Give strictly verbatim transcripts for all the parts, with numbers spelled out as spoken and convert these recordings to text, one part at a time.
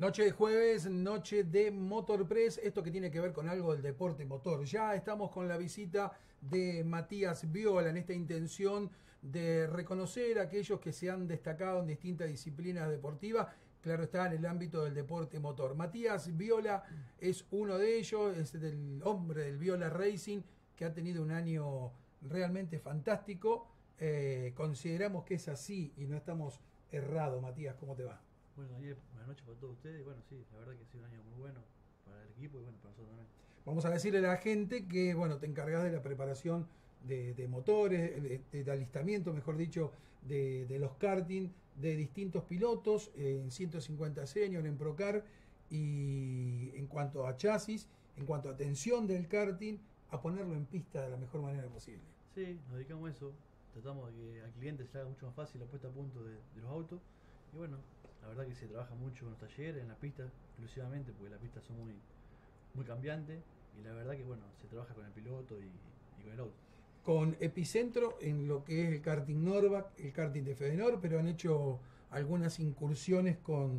Noche de jueves, noche de Motorpress, esto que tiene que ver con algo del deporte motor. Ya estamos con la visita de Matías Viola en esta intención de reconocer a aquellos que se han destacado en distintas disciplinas deportivas, claro está, en el ámbito del deporte motor. Matías Viola es uno de ellos, es el hombre del Viola Racing, que ha tenido un año realmente fantástico. Eh, consideramos que es así y no estamos errados. Matías, ¿cómo te va? Bueno, ayer, buenas noches para todos ustedes. Bueno, sí, la verdad que ha sido un año muy bueno para el equipo y bueno, para nosotros también. Vamos a decirle a la gente que, bueno, te encargas de la preparación de, de motores, de, de, de alistamiento, mejor dicho, de, de los karting, de distintos pilotos, eh, en ciento cincuenta Senior, en Procar, y en cuanto a chasis, en cuanto a atención del karting, a ponerlo en pista de la mejor manera posible. Sí, nos dedicamos a eso. Tratamos de que al cliente se haga mucho más fácil la puesta a punto de, de los autos. Y bueno, la verdad que se trabaja mucho en los talleres, en la pista, exclusivamente, porque las pistas son muy, muy cambiantes. Y la verdad que bueno, se trabaja con el piloto y, y con el auto. Con epicentro en lo que es el karting Norvac, el karting de Fedenor, pero han hecho algunas incursiones con,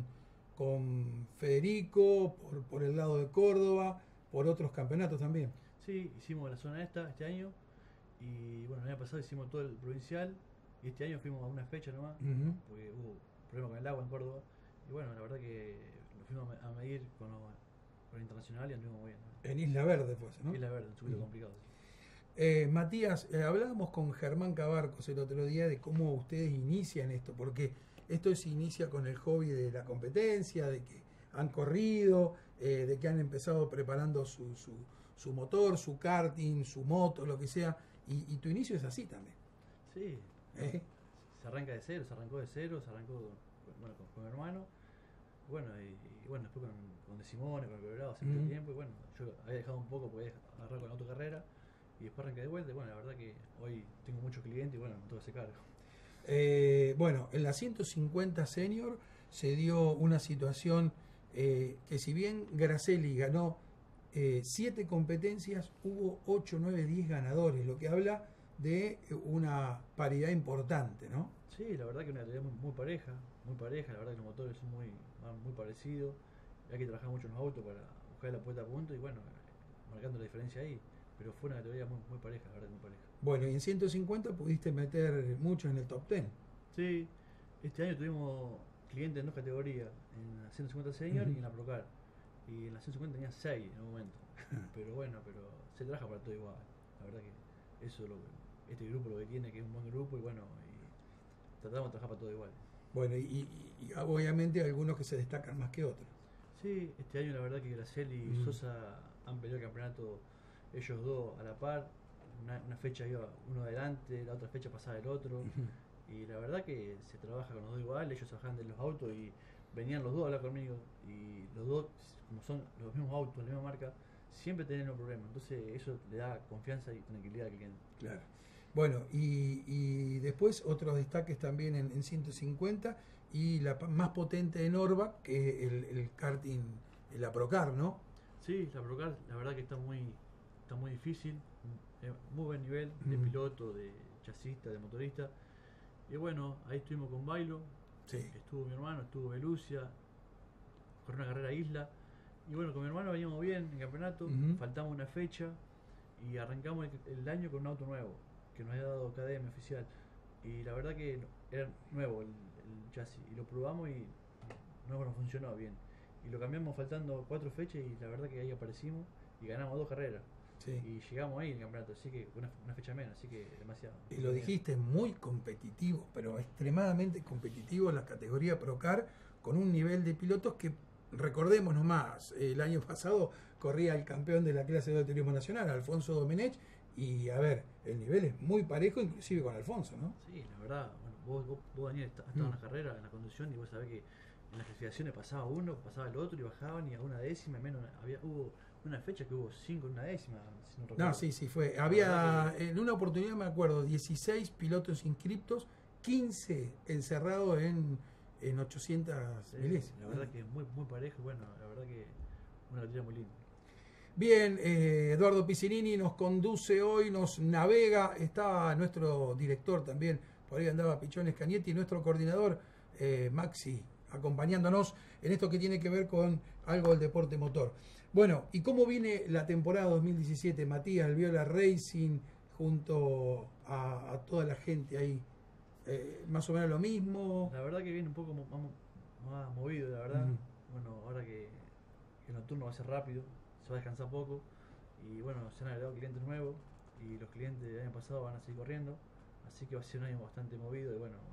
con Federico, por, por el lado de Córdoba, por otros campeonatos también. Sí, hicimos la zona esta este año. Y bueno, el año pasado hicimos todo el provincial. Y este año fuimos a una fecha nomás, Uh-huh. porque hubo problema con el agua en Córdoba. Y bueno, la verdad que nos fuimos a medir con, lo, con el internacional y anduvimos muy bien, ¿no? En Isla Verde fue eso, ¿no? Isla Verde, un poquito Uh-huh. complicado. Sí. Eh, Matías, eh, hablábamos con Germán Cabarcos el otro día de cómo ustedes inician esto, porque esto se inicia con el hobby de la competencia, de que han corrido, eh, de que han empezado preparando su, su, su motor, su karting, su moto, lo que sea, y, y tu inicio es así también. Sí, ¿Eh? se arranca de cero, se arrancó de cero, se arrancó con, bueno, con, con mi hermano. Bueno, y, y bueno, después con, con De Simone, con el Colorado, hace mucho Uh-huh. tiempo. Y bueno, yo había dejado un poco porque había agarrado con la autocarrera. Y después arranqué de vuelta. Y bueno, la verdad que hoy tengo muchos clientes y bueno, me tengo que hacer cargo. Eh, bueno, en la ciento cincuenta Senior se dio una situación eh, que si bien Gracelli ganó eh, siete competencias, hubo ocho, nueve, diez ganadores, lo que habla de una paridad importante, ¿no? Sí, la verdad que una categoría muy, muy pareja, muy pareja. La verdad que los motores son muy, van muy parecidos. Hay que trabajar mucho en los autos para buscar la puesta a punto y bueno, marcando la diferencia ahí. Pero fue una categoría muy, muy pareja, la verdad, muy pareja. Bueno, y en ciento cincuenta pudiste meter mucho en el top diez. Sí, este año tuvimos clientes en dos categorías, en la ciento cincuenta Senior Uh-huh. y en la Procar. Y en la ciento cincuenta tenía seis en un momento. Pero bueno, pero se trabaja para todo igual. La verdad que eso es lo que, este grupo lo que tiene, que es un buen grupo y bueno, y tratamos de trabajar para todo igual. Bueno, y, y, y obviamente hay algunos que se destacan más que otros. Sí, este año la verdad que Gracieli y Uh-huh. Sosa han peleado el campeonato ellos dos a la par. Una, una fecha iba uno adelante, la otra fecha pasaba el otro. Uh-huh. Y la verdad que se trabaja con los dos igual, ellos trabajaban de los autos y venían los dos a hablar conmigo. Y los dos, como son los mismos autos, la misma marca, siempre tienen un problema. Entonces eso le da confianza y tranquilidad al cliente. Claro. Bueno, y, y después otros destaques también en, en ciento cincuenta y la pa- más potente de Norvac, que es el, el karting, la Procar, ¿no? Sí, la Procar la verdad que está muy, está muy difícil, eh, muy buen nivel de Mm. piloto, de chasista, de motorista. Y bueno, ahí estuvimos con Bailo, Sí. estuvo mi hermano, estuvo Belucia, corrió una carrera a Isla. Y bueno, con mi hermano veníamos bien en campeonato, Ujú. faltaba una fecha y arrancamos el, el año con un auto nuevo que nos había dado Academia Oficial. Y la verdad que era nuevo el, el chasis y lo probamos y no nos funcionó bien. Y lo cambiamos faltando cuatro fechas y la verdad que ahí aparecimos y ganamos dos carreras. Sí. Y llegamos ahí en el campeonato, así que una, una fecha menos, así que demasiado. Y lo dijiste, muy competitivo, pero extremadamente competitivo en la categoría Procar, con un nivel de pilotos que, recordemos nomás, el año pasado corría el campeón de la clase de turismo nacional, Alfonso Domenech, y a ver, el nivel es muy parejo, inclusive con Alfonso, ¿no? Sí, la verdad, bueno, vos, vos, vos Daniel, has estado en la carrera, en la conducción, y vos sabés que en las clasificaciones pasaba uno, pasaba el otro y bajaban y a una décima, menos, había, hubo una fecha que hubo cinco en una décima, si no recuerdo. No, sí, sí, fue. La Había, verdad que en una oportunidad me acuerdo, dieciséis pilotos inscriptos, quince encerrados en, en ochocientas sí, milésimas. la verdad que es muy, muy parejo y bueno, la verdad que una categoría muy linda. Bien, eh, Eduardo Pizzinini nos conduce hoy, nos navega, está nuestro director también, por ahí andaba Pichones Canietti, nuestro coordinador, eh, Maxi acompañándonos en esto que tiene que ver con algo del deporte motor. Bueno, ¿y cómo viene la temporada dos mil diecisiete, Matías, el Viola Racing, junto a, a toda la gente ahí? Eh, ¿Más o menos lo mismo? La verdad que viene un poco mo- más, más movido, la verdad. Ujú. Bueno, ahora que el nocturno va a ser rápido, se va a descansar poco. Y bueno, se han agregado clientes nuevos y los clientes del año pasado van a seguir corriendo. Así que va a ser un año bastante movido y bueno,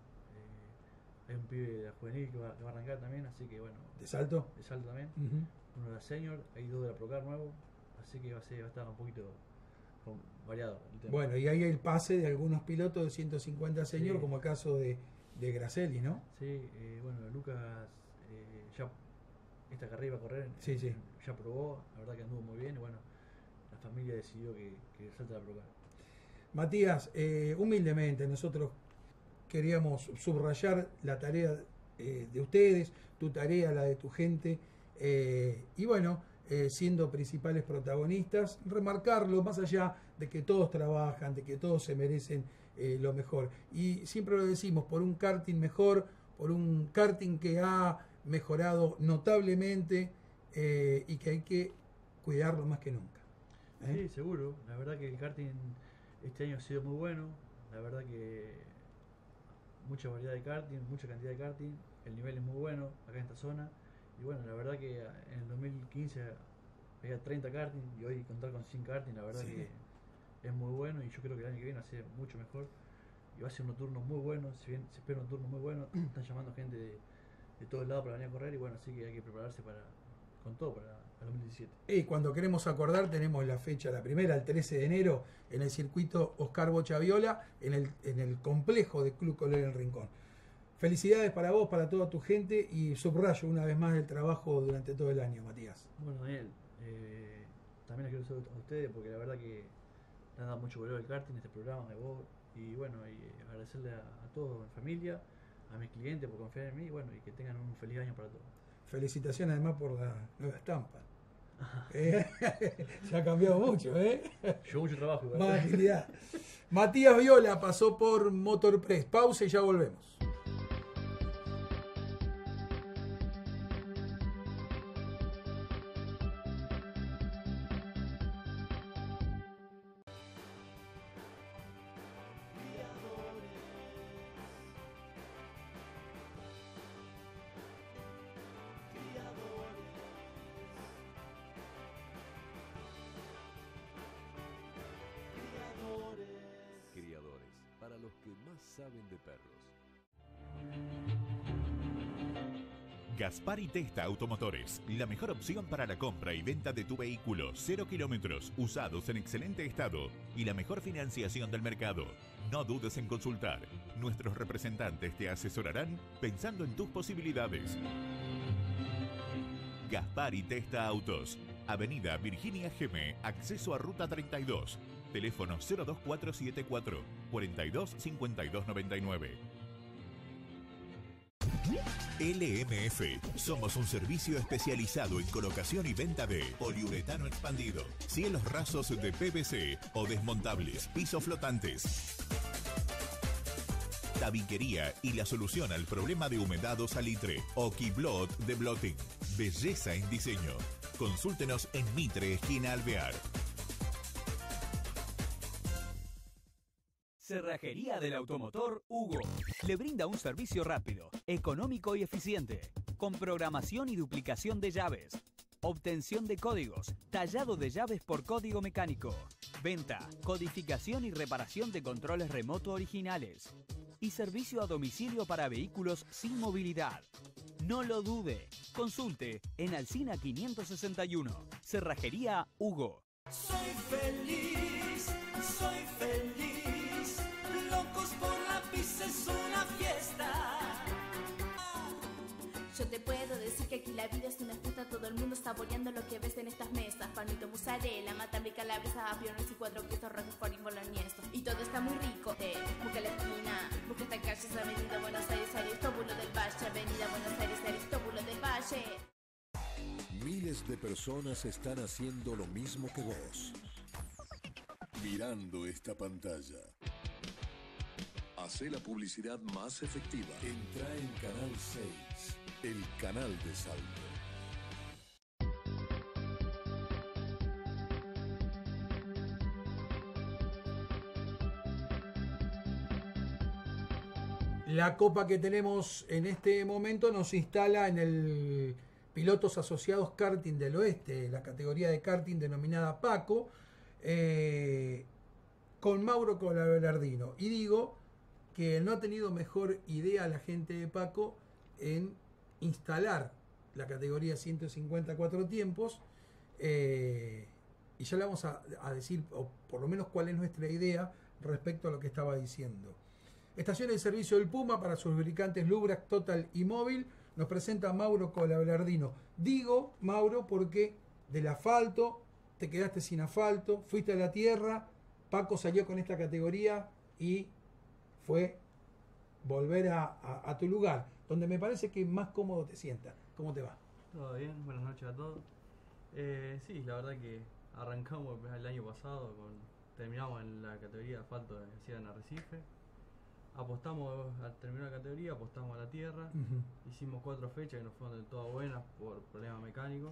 eh, hay un pibe de la juvenil que va, que va a arrancar también, así que bueno, ¿De salto? de salto también. Ujú. Uno de la senior, hay dos de la Procar nuevo, así que va a, ser, va a estar un poquito con- variado el tema. Bueno, y ahí hay el pase de algunos pilotos de ciento cincuenta senior, Sí. como el caso de, de Gracelli, ¿no? Sí, eh, bueno, Lucas eh, ya esta carrera iba a correr, Sí, eh, sí. ya probó, la verdad que anduvo muy bien y bueno, la familia decidió que, que salte a la Procar. Matías, eh, humildemente nosotros queríamos subrayar la tarea eh, de ustedes, tu tarea, la de tu gente, eh, y bueno, eh, siendo principales protagonistas, remarcarlo más allá de que todos trabajan, de que todos se merecen eh, lo mejor. Y siempre lo decimos, por un karting mejor, por un karting que ha mejorado notablemente eh, y que hay que cuidarlo más que nunca. ¿eh? Sí, seguro, la verdad que el karting este año ha sido muy bueno, la verdad que mucha variedad de karting, mucha cantidad de karting, el nivel es muy bueno acá en esta zona y bueno, la verdad que en el dos mil quince había treinta karting y hoy contar con cien karting, la verdad Sí. que es muy bueno y yo creo que el año que viene va a ser mucho mejor y va a ser un turno muy bueno, si bien se espera un turno muy bueno, están llamando gente de, de todos lados para venir a correr y bueno, así que hay que prepararse para con todo para el dos mil diecisiete. Y cuando queremos acordar tenemos la fecha, la primera, el trece de enero, en el circuito Oscar Bochaviola, en el, en el complejo de Club Colón El Rincón. Felicidades para vos, para toda tu gente y subrayo una vez más el trabajo durante todo el año, Matías. Bueno, Daniel, eh, también les quiero saludar a ustedes porque la verdad que le han dado mucho valor al karting, este programa de vos. Y bueno, y agradecerle a, a todos, a mi familia, a mis clientes por confiar en mí y bueno, y que tengan un feliz año para todos. Felicitaciones además por la nueva estampa. Eh, Se ha cambiado mucho, ¿eh? Llevo mucho trabajo, ¿verdad? Más agilidad. Matías Viola pasó por Motorpress. Pausa y ya volvemos. Criadores, para los que más saben de perros. Gaspar y Testa Automotores, la mejor opción para la compra y venta de tu vehículo, cero kilómetros, usados en excelente estado y la mejor financiación del mercado. No dudes en consultar. Nuestros representantes te asesorarán pensando en tus posibilidades. Gaspar y Testa Autos, Avenida Virginia Geme, acceso a Ruta treinta y dos, teléfono cero dos cuatro siete cuatro, cuarenta y dos cincuenta y dos noventa y nueve. L M F. Somos un servicio especializado en colocación y venta de poliuretano expandido, cielos rasos de P V C o desmontables, pisos flotantes, tabiquería y la solución al problema de humedad o salitre, Okiblot de Blotting. Belleza en diseño. Consúltenos en Mitre, esquina Alvear. Cerrajería del Automotor Hugo. Le brinda un servicio rápido, económico y eficiente, con programación y duplicación de llaves, obtención de códigos, tallado de llaves por código mecánico, venta, codificación y reparación de controles remoto originales y servicio a domicilio para vehículos sin movilidad. No lo dude. Consulte en Alsina quinientos sesenta y uno. Cerrajería Hugo. Soy feliz, soy feliz. Locos por la pizza es una fiesta. Yo te puedo decir que aquí la vida es una fiesta, todo el mundo saboreando lo que ves en estas mesas. Palmito, mozzarella, matambre, calabresa, aviones y cuatro quesos roquefort y boloñeso. Y todo está muy rico. Eh, busca la esquina, busca esta calle, es Avenida Buenos Aires, Aristóbulo del Valle. Avenida Buenos Aires, Aristóbulo del Valle. Miles de personas están haciendo lo mismo que vos. Mirando esta pantalla. Hacé la publicidad más efectiva. Entra en Canal seis, el canal de Salto. La copa que tenemos en este momento nos instala en el Pilotos Asociados Karting del Oeste, la categoría de karting denominada Paco, eh, con Mauro Colabelardino. Y digo que no ha tenido mejor idea la gente de Paco en instalar la categoría ciento cincuenta cuatro tiempos, eh, y ya le vamos a, a decir, o por lo menos cuál es nuestra idea respecto a lo que estaba diciendo. Estaciones de servicio del Puma para sus lubricantes Lubrac, Total y Móvil. Nos presenta Mauro Colabelardino. Digo, Mauro, porque del asfalto te quedaste sin asfalto, fuiste a la tierra, Paco salió con esta categoría y fue volver a, a, a tu lugar, donde me parece que más cómodo te sientas. ¿Cómo te va? Todo bien, buenas noches a todos. Eh, sí, la verdad que arrancamos el año pasado, con, terminamos en la categoría de asfalto de Ciudad en Arrecife. Apostamos al terminar la categoría, apostamos a la tierra, uh-huh. Hicimos cuatro fechas que no fueron del todo buenas por problemas mecánicos.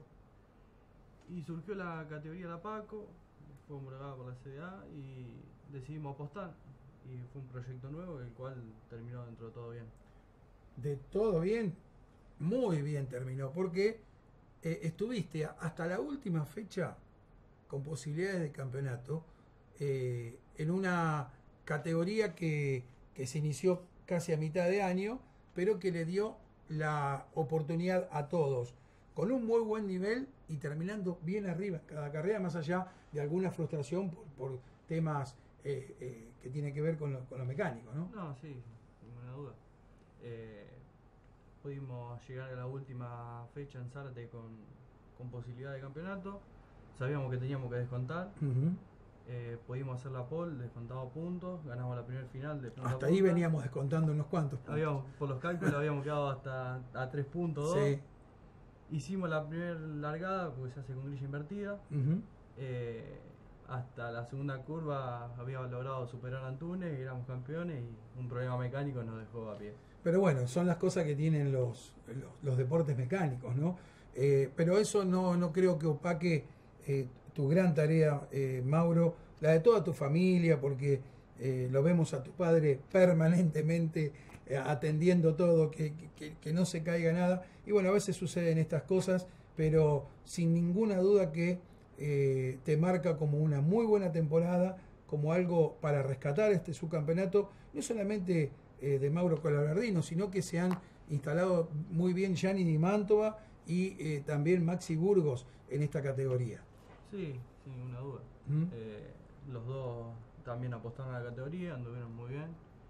Y surgió la categoría de la Paco, fue homologada por la C D A y decidimos apostar. Y fue un proyecto nuevo, el cual terminó dentro de todo bien. De todo bien, muy bien terminó, porque eh, estuviste hasta la última fecha con posibilidades de campeonato eh, en una categoría que, que se inició casi a mitad de año, pero que le dio la oportunidad a todos, con un muy buen nivel y terminando bien arriba en cada carrera, más allá de alguna frustración por, por temas eh, eh, que tienen que ver con lo, con lo mecánico, ¿no? No, sí, ninguna duda. Eh, pudimos llegar a la última fecha en Zárate con, con posibilidad de campeonato, sabíamos que teníamos que descontar. Uh-huh. Eh, pudimos hacer la pole, descontado puntos, ganamos la primer final de punta hasta a ahí punta. Veníamos descontando unos cuantos puntos. Habíamos, por los cálculos habíamos quedado hasta a tres puntos dos. Sí. Hicimos la primera largada porque se hace con grilla invertida. Uh-huh. eh, hasta la segunda curva habíamos logrado superar a Antunes, éramos campeones y un problema mecánico nos dejó a pie. Pero bueno, son las cosas que tienen los, los, los deportes mecánicos, ¿no? Eh, pero eso no, no creo que opaque eh, tu gran tarea, eh, Mauro, la de toda tu familia, porque eh, lo vemos a tu padre permanentemente eh, atendiendo todo, que, que, que no se caiga nada. Y bueno, a veces suceden estas cosas, pero sin ninguna duda que eh, te marca como una muy buena temporada, como algo para rescatar este subcampeonato, no solamente eh, de Mauro Colabelardino, sino que se han instalado muy bien Gianni Di Mantova y eh, también Maxi Burgos en esta categoría. Sí, sin ninguna duda. ¿Mm? Eh, los dos también apostaron a la categoría, anduvieron muy bien.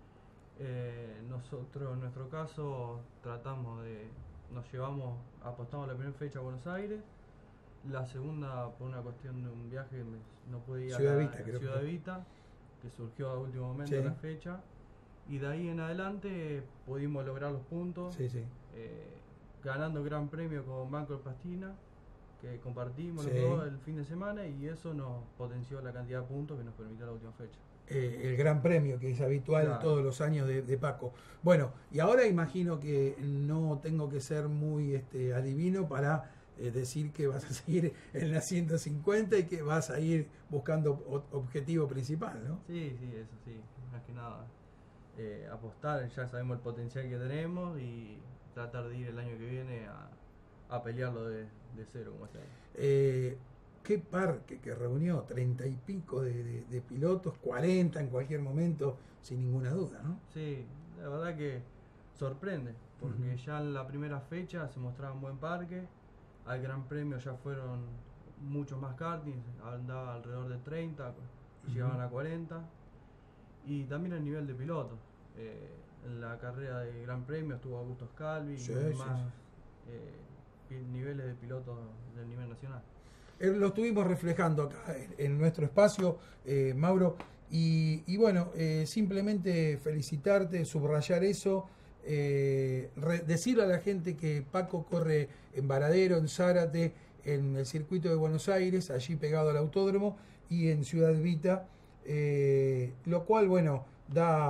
Eh, nosotros en nuestro caso tratamos de, nos llevamos, apostamos la primera fecha a Buenos Aires, la segunda por una cuestión de un viaje que me, no pude ir Ciudad a la, Evita, creo Ciudad que. Evita, que surgió a último momento Sí. la fecha, y de ahí en adelante pudimos lograr los puntos, Sí, sí. eh, ganando gran premio con Banco de Pastina, que compartimos Sí. los dos el fin de semana y eso nos potenció la cantidad de puntos que nos permitió la última fecha. Eh, el gran premio que es habitual Claro. todos los años de, de Paco. Bueno, y ahora imagino que no tengo que ser muy este, adivino para eh, decir que vas a seguir en la ciento cincuenta y que vas a ir buscando o- objetivo principal, ¿no? Sí, sí, eso sí, más que nada. Eh, apostar, ya sabemos el potencial que tenemos y tratar de ir el año que viene a, a pelearlo de, de cero como este año. Eh, qué parque que reunió, treinta y pico de, de- de pilotos, cuarenta en cualquier momento, sin ninguna duda, ¿no? Sí, la verdad que sorprende, porque Ujú. ya en la primera fecha se mostraba un buen parque, al Gran Premio ya fueron muchos más kartings, andaba alrededor de treinta, llegaban a cuarenta, y también el nivel de pilotos. Eh, en la carrera de Gran Premio estuvo Augusto Scalvi, Sí, y sí, más sí. eh, pi- niveles de pilotos del nivel nacional. Eh, Lo estuvimos reflejando acá en, en nuestro espacio, eh, Mauro, y, y bueno, eh, simplemente felicitarte, subrayar eso, eh, re- decirle a la gente que Paco corre en Varadero, en Zárate, en el circuito de Buenos Aires, allí pegado al autódromo, y en Ciudad Vita, eh, lo cual, bueno, da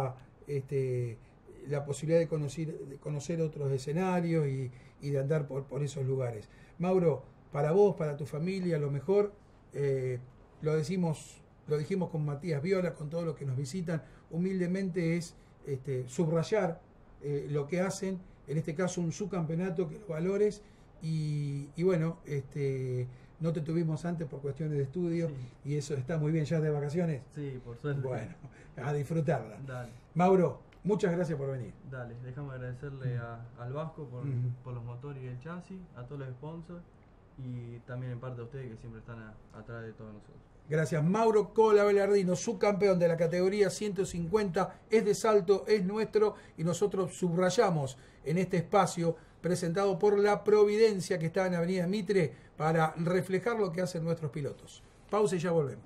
este, la posibilidad de conocer, de conocer otros escenarios y, y de andar por, por esos lugares. Mauro, para vos, para tu familia, lo mejor, eh, lo decimos, lo dijimos con Matías Viola, con todos los que nos visitan, humildemente es este, subrayar eh, lo que hacen, en este caso un subcampeonato, que los valores, y, y bueno, este, no te tuvimos antes por cuestiones de estudio, sí. Y eso está muy bien. ¿Ya de vacaciones? Sí, por suerte. Bueno, a disfrutarla. Dale. Mauro, muchas gracias por venir. Dale, déjame agradecerle a, al Vasco por, Mm. por los motores y el chasis, a todos los sponsors y también en parte a ustedes que siempre están a- atrás de todos nosotros. Gracias. Mauro Cola Belardino, subcampeón de la categoría ciento cincuenta, es de Salto, es nuestro, y nosotros subrayamos en este espacio presentado por La Providencia, que está en Avenida Mitre, para reflejar lo que hacen nuestros pilotos. Pausa y ya volvemos.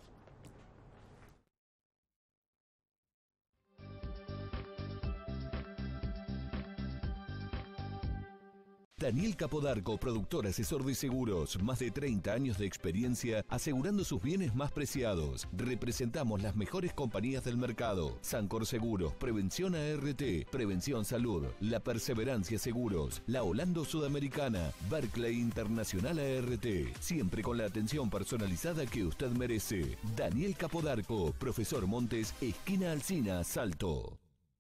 Daniel Capodarco, productor asesor de seguros, más de treinta años de experiencia asegurando sus bienes más preciados. Representamos las mejores compañías del mercado: Sancor Seguros, Prevención A R T, Prevención Salud, La Perseverancia Seguros, La Holando Sudamericana, Berkeley Internacional A R T, siempre con la atención personalizada que usted merece. Daniel Capodarco, Profesor Montes, esquina Alsina, Salto.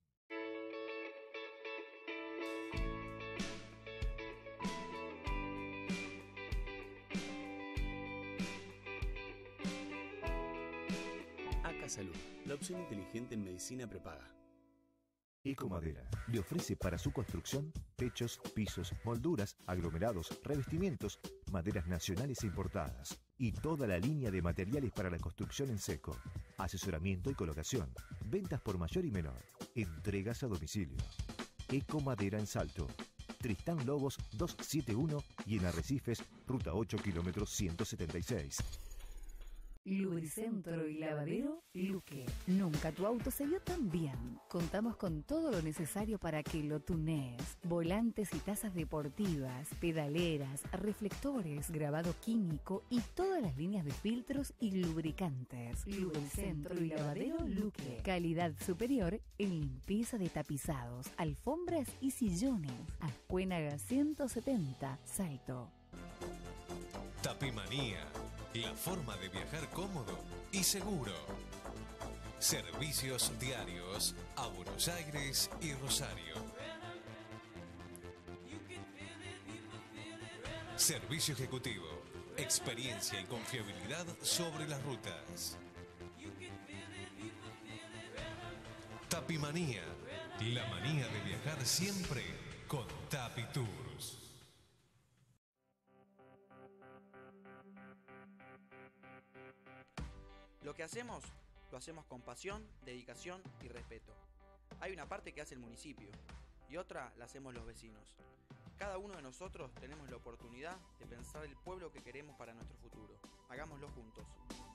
Salud, la opción inteligente en medicina prepaga. Ecomadera le ofrece para su construcción techos, pisos, molduras, aglomerados, revestimientos, maderas nacionales e importadas y toda la línea de materiales para la construcción en seco, asesoramiento y colocación, ventas por mayor y menor, entregas a domicilio. Ecomadera en Salto, Tristán Lobos doscientos setenta y uno y en Arrecifes, ruta ocho, kilómetros ciento setenta y seis. Lubricentro y lavadero Luque. Nunca tu auto se vio tan bien. Contamos con todo lo necesario para que lo tunees. Volantes y tazas deportivas, pedaleras, reflectores, grabado químico y todas las líneas de filtros y lubricantes. Lubricentro y lavadero Luque. Calidad superior en limpieza de tapizados, alfombras y sillones. Ascuénaga ciento setenta, Salto. Tapimanía, la forma de viajar cómodo y seguro. Servicios diarios a Buenos Aires y Rosario. Servicio ejecutivo, experiencia y confiabilidad sobre las rutas. Tapimanía, la manía de viajar siempre con Tapi Tours. Lo que hacemos, lo hacemos con pasión, dedicación y respeto. Hay una parte que hace el municipio y otra la hacemos los vecinos. Cada uno de nosotros tenemos la oportunidad de pensar el pueblo que queremos para nuestro futuro. Hagámoslo juntos.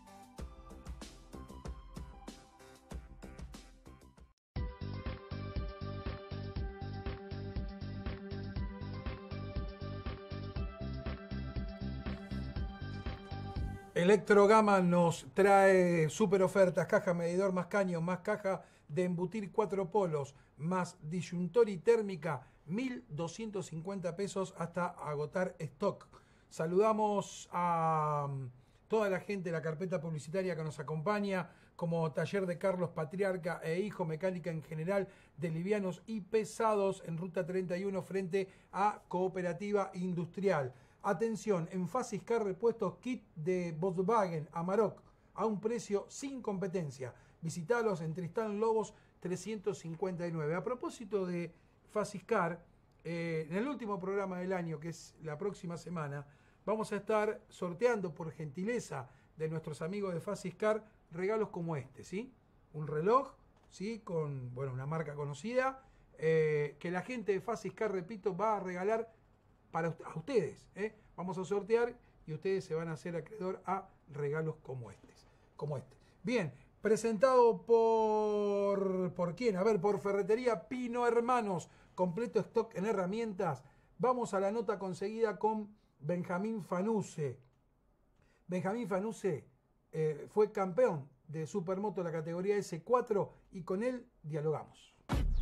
Electrogama nos trae super ofertas: caja medidor más caño, más caja de embutir cuatro polos, más disyuntor y térmica, mil doscientos cincuenta pesos hasta agotar stock. Saludamos a toda la gente de la carpeta publicitaria que nos acompaña, como Taller de Carlos Patriarca e Hijo, mecánica en general de livianos y pesados en Ruta treinta y uno frente a Cooperativa Industrial. Atención, en Faciscar repuestos kit de Volkswagen Amarok a un precio sin competencia. Visitalos en Tristán Lobos trescientos cincuenta y nueve. A propósito de Faciscar, eh, en el último programa del año, que es la próxima semana, vamos a estar sorteando, por gentileza de nuestros amigos de Faciscar, regalos como este, ¿sí? Un reloj, ¿sí? Con, bueno, una marca conocida, eh, que la gente de Faciscar, repito, va a regalar para a ustedes, ¿eh? Vamos a sortear y ustedes se van a hacer acreedor a regalos como este, como este. Bien, presentado por ¿por quién? A ver, por Ferretería Pino Hermanos, completo stock en herramientas. Vamos a la nota conseguida con Benjamín Fanuce. Benjamín Fanuce eh, fue campeón de Supermoto, la categoría ese cuatro, y con él dialogamos.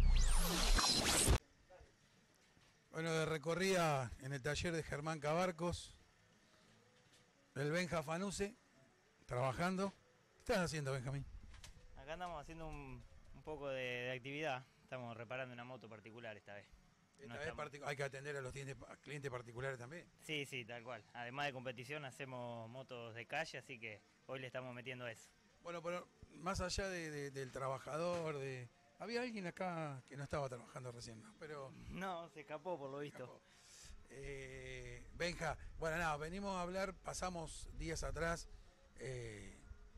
Bueno, de recorrida en el taller de Germán Cabarcos, el Benja Fanuse, trabajando. ¿Qué estás haciendo, Benjamín? Acá andamos haciendo un, un poco de, de actividad. Estamos reparando una moto particular esta vez. Esta No vez estamos- particu- hay que atender a los clientes, a clientes particulares también. Sí, sí, tal cual. Además de competición, hacemos motos de calle, así que hoy le estamos metiendo eso. Bueno, pero más allá de- de- del trabajador, de había alguien acá que no estaba trabajando recién, ¿no? Pero No, se escapó por lo visto. eh, Benja, bueno, nada, venimos a hablar, pasamos días atrás eh,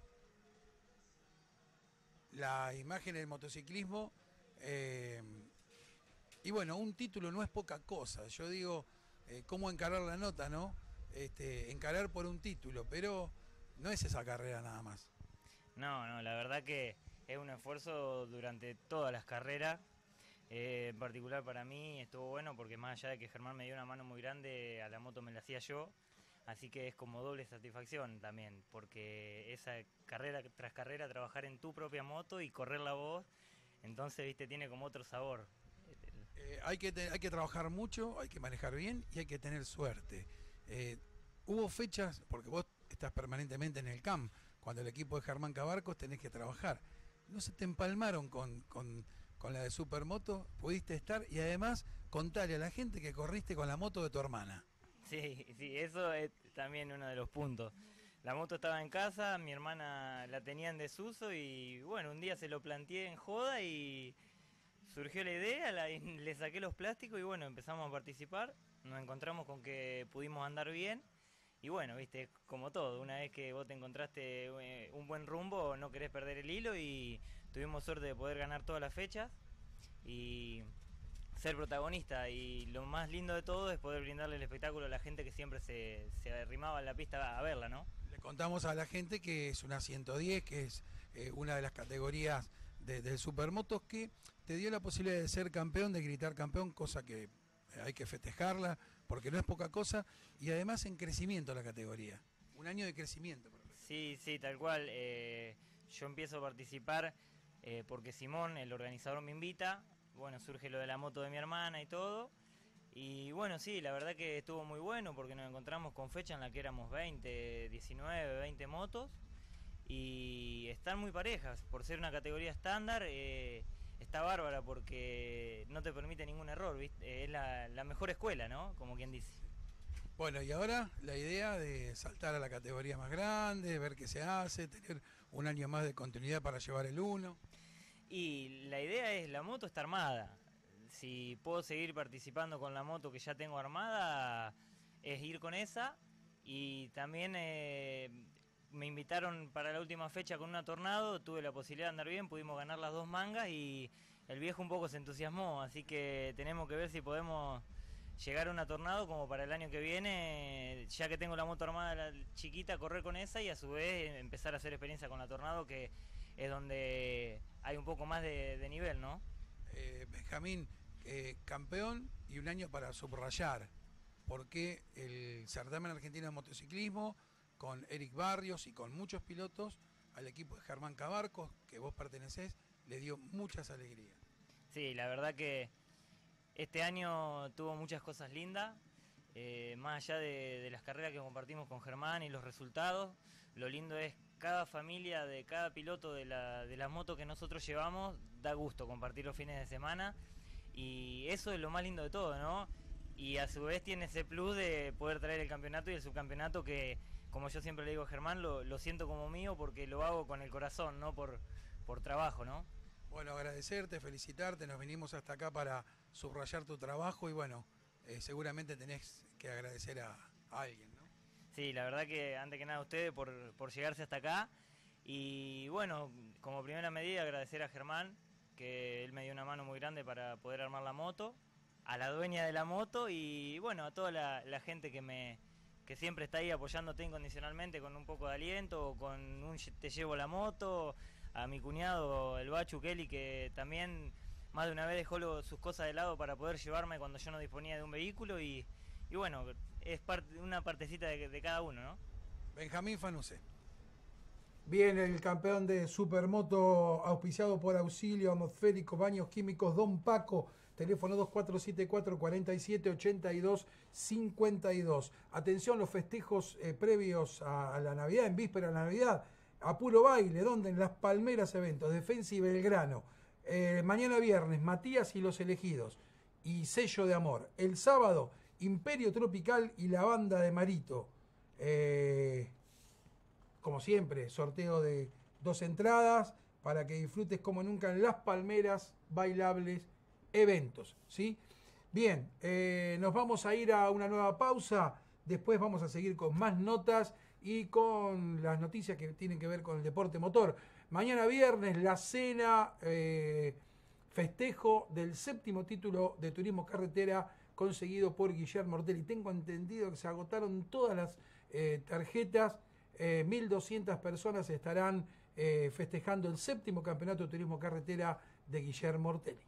la imagen del motociclismo. eh, y bueno, un título no es poca cosa. Yo digo, eh, cómo encarar la nota, ¿no? Este, encarar por un título, pero no es esa carrera nada más. No, no, la verdad que es un esfuerzo durante todas las carreras. Eh, en particular para mí estuvo bueno porque más allá de que Germán me dio una mano muy grande, a la moto me la hacía yo. Así que es como doble satisfacción también, porque esa carrera tras carrera, trabajar en tu propia moto y correrla vos, entonces, viste, tiene como otro sabor. Eh, hay, que te- hay que trabajar mucho, hay que manejar bien y hay que tener suerte. Eh, hubo fechas, porque vos estás permanentemente en el C A M, cuando el equipo de Germán Cabarcos tenés que trabajar. ¿No se te empalmaron con, con, con la de Supermoto? Pudiste estar y además contale a la gente que corriste con la moto de tu hermana. Sí, sí, eso es también uno de los puntos. La moto estaba en casa, mi hermana la tenía en desuso y bueno, un día se lo planteé en joda y surgió la idea, la- le saqué los plásticos y bueno, empezamos a participar, nos encontramos con que pudimos andar bien y bueno, viste, como todo, una vez que vos te encontraste eh, un buen rumbo, no querés perder el hilo y tuvimos suerte de poder ganar todas las fechas y ser protagonista, y lo más lindo de todo es poder brindarle el espectáculo a la gente que siempre se, se arrimaba a la pista a verla, ¿no? Le contamos a la gente que es una ciento diez, que es eh, una de las categorías de, del Supermotos, que te dio la posibilidad de ser campeón, de gritar campeón, cosa que eh, hay que festejarla, porque no es poca cosa, y además en crecimiento la categoría. Un año de crecimiento. Sí, sí, tal cual. eh, yo empiezo a participar eh, porque Simón, el organizador, me invita. Bueno, surge lo de la moto de mi hermana y todo. Y bueno, sí, la verdad que estuvo muy bueno porque nos encontramos con fecha en la que éramos veinte, diecinueve, veinte motos. Y están muy parejas. Por ser una categoría estándar, eh, está bárbara porque no te permite ningún error, ¿viste? Es la, la mejor escuela, ¿no? Como quien dice. Bueno, y ahora la idea de saltar a la categoría más grande, ver qué se hace, tener un año más de continuidad para llevar el uno. Y la idea es, la moto está armada. Si puedo seguir participando con la moto que ya tengo armada, es ir con esa. Y también eh, me invitaron para la última fecha con una Tornado, tuve la posibilidad de andar bien, pudimos ganar las dos mangas y el viejo un poco se entusiasmó, así que tenemos que ver si podemos llegar a una Tornado como para el año que viene, ya que tengo la moto armada la chiquita, correr con esa y a su vez empezar a hacer experiencia con la Tornado, que es donde hay un poco más de, de nivel, ¿no? Eh, Benjamín, eh, campeón y un año para subrayar, porque el certamen argentino de motociclismo, con Eric Barrios y con muchos pilotos, al equipo de Germán Cabarcos, que vos pertenecés, le dio muchas alegrías. Sí, la verdad que este año tuvo muchas cosas lindas, eh, más allá de, de las carreras que compartimos con Germán y los resultados, lo lindo es cada familia de cada piloto de la, de la moto que nosotros llevamos, da gusto compartir los fines de semana y eso es lo más lindo de todo, ¿no? Y a su vez tiene ese plus de poder traer el campeonato y el subcampeonato que, como yo siempre le digo a Germán, lo, lo siento como mío porque lo hago con el corazón, no por, por trabajo, ¿no? Bueno, agradecerte, felicitarte, nos vinimos hasta acá para subrayar tu trabajo y bueno, eh, seguramente tenés que agradecer a, a alguien, ¿no? Sí, la verdad que antes que nada a ustedes por, por llegarse hasta acá y bueno, como primera medida agradecer a Germán, que él me dio una mano muy grande para poder armar la moto, a la dueña de la moto y bueno, a toda la, la gente que me que siempre está ahí apoyándote incondicionalmente con un poco de aliento o con un te llevo la moto, a mi cuñado el Bachu Kelly, que también más de una vez dejó lo, sus cosas de lado para poder llevarme cuando yo no disponía de un vehículo y, y bueno, es parte, una partecita de, de cada uno, ¿no? Benjamín Fanuse. Bien, el campeón de Supermoto auspiciado por Auxilio Atmosférico, Baños Químicos, Don Paco, teléfono dos cuatro siete cuatro, cuatro siete ocho dos cinco dos. Atención, los festejos eh, previos a, a la Navidad, en víspera de la Navidad, a puro baile, donde en Las Palmeras Eventos, Defensa y Belgrano. Eh, mañana viernes, Matías y los Elegidos y Sello de Amor. El sábado, Imperio Tropical y la banda de Marito. Eh, como siempre, sorteo de dos entradas para que disfrutes como nunca en Las Palmeras Bailables Eventos, ¿sí? Bien, eh, nos vamos a ir a una nueva pausa, después vamos a seguir con más notas y con las noticias que tienen que ver con el deporte motor. Mañana viernes, la cena, eh, festejo del séptimo título de turismo carretera conseguido por Guillermo Ortelli. Tengo entendido que se agotaron todas las eh, tarjetas. Eh, mil doscientas personas estarán eh, festejando el séptimo campeonato de turismo carretera de Guillermo Ortelli.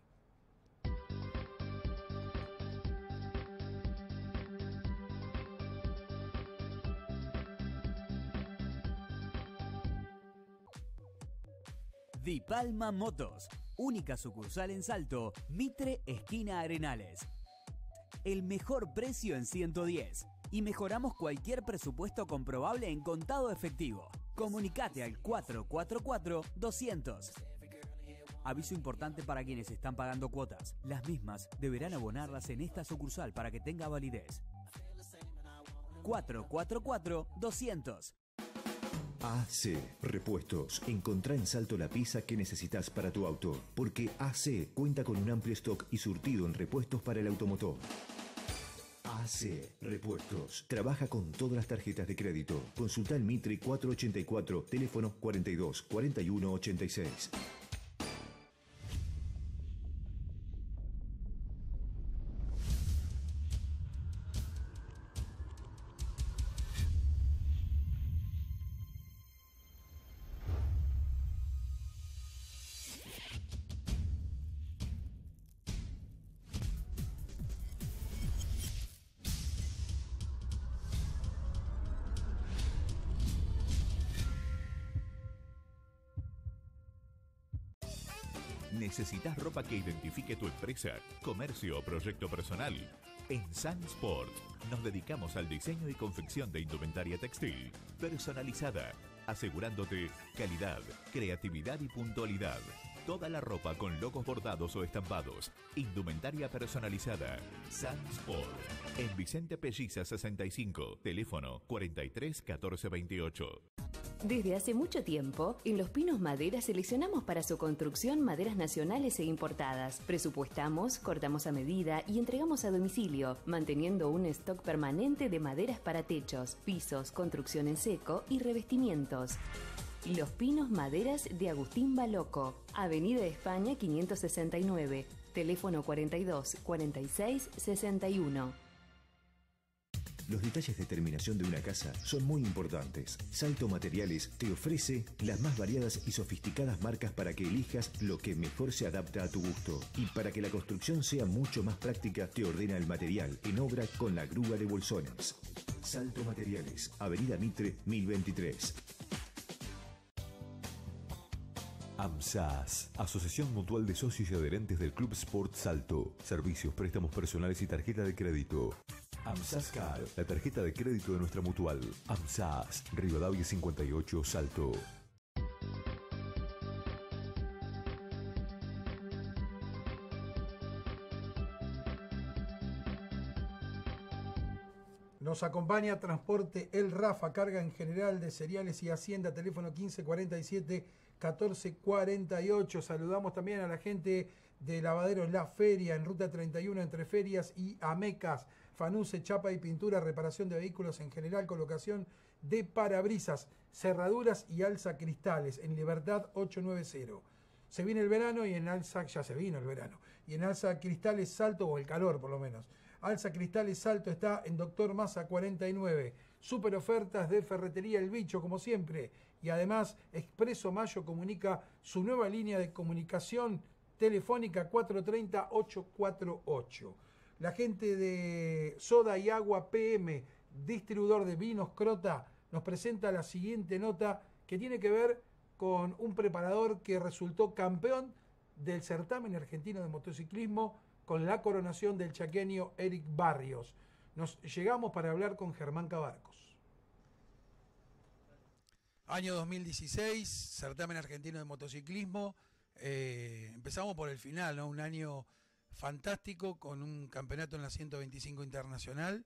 Di Palma Motos, única sucursal en Salto, Mitre, esquina Arenales. El mejor precio en ciento diez. Y mejoramos cualquier presupuesto comprobable en contado efectivo. Comunicate al cuatro cuatro cuatro, doscientos. Aviso importante para quienes están pagando cuotas. Las mismas deberán abonarlas en esta sucursal para que tenga validez. cuatro cuatro cuatro, doscientos. A C Repuestos. Encontrá en Salto la pieza que necesitas para tu auto, porque A C cuenta con un amplio stock y surtido en repuestos para el automotor. A C Repuestos. Trabaja con todas las tarjetas de crédito. Consulta el Mitre cuatrocientos ochenta y cuatro, teléfono cuarenta y dos, cuarenta y uno, ochenta y seis. ¿Necesitas ropa que identifique tu empresa, comercio o proyecto personal? En Sansport nos dedicamos al diseño y confección de indumentaria textil personalizada, asegurándote calidad, creatividad y puntualidad. Toda la ropa con logos bordados o estampados. Indumentaria personalizada. Sansport. En Vicente Pelliza sesenta y cinco. Teléfono cuarenta y tres, catorce, veintiocho. Desde hace mucho tiempo, en Los Pinos Madera seleccionamos para su construcción maderas nacionales e importadas. Presupuestamos, cortamos a medida y entregamos a domicilio, manteniendo un stock permanente de maderas para techos, pisos, construcción en seco y revestimientos. Los Pinos Maderas de Agustín Baloco, Avenida España quinientos sesenta y nueve, teléfono cuarenta y dos, cuarenta y seis, sesenta y uno. Los detalles de terminación de una casa son muy importantes. Salto Materiales te ofrece las más variadas y sofisticadas marcas para que elijas lo que mejor se adapta a tu gusto. Y para que la construcción sea mucho más práctica, te ordena el material en obra con la grúa de bolsones. Salto Materiales, Avenida Mitre, mil veintitrés. AMSAS, Asociación Mutual de Socios y Adherentes del Club Sport Salto. Servicios, préstamos personales y tarjeta de crédito. AMSAS Card, la tarjeta de crédito de nuestra mutual. AMSAS, Rivadavia cincuenta y ocho, Salto. Nos acompaña Transporte El Rafa, carga en general de cereales y hacienda, teléfono quince cuarenta y siete, catorce cuarenta y ocho. Saludamos también a la gente de Lavaderos La Feria, en Ruta treinta y uno entre Ferias y Amecas. Fanuce, chapa y pintura, reparación de vehículos en general, colocación de parabrisas, cerraduras y alza cristales, en Libertad ochocientos noventa. Se viene el verano y en alza, ya se vino el verano, y en alza cristales Salto, o el calor por lo menos. Alza cristales Salto está en Doctor Massa cuarenta y nueve. Super ofertas de Ferretería El Bicho, como siempre. Y además, Expreso Mayo comunica su nueva línea de comunicación telefónica cuatro tres cero, ocho cuatro ocho. La gente de Soda y Agua P M, distribuidor de vinos Crota, nos presenta la siguiente nota que tiene que ver con un preparador que resultó campeón del certamen argentino de motociclismo con la coronación del chaqueño Eric Barrios. Nos llegamos para hablar con Germán Cabarcos. Año dos mil dieciséis, certamen argentino de motociclismo. Eh, empezamos por el final, ¿no? Un año fantástico con un campeonato en la ciento veinticinco internacional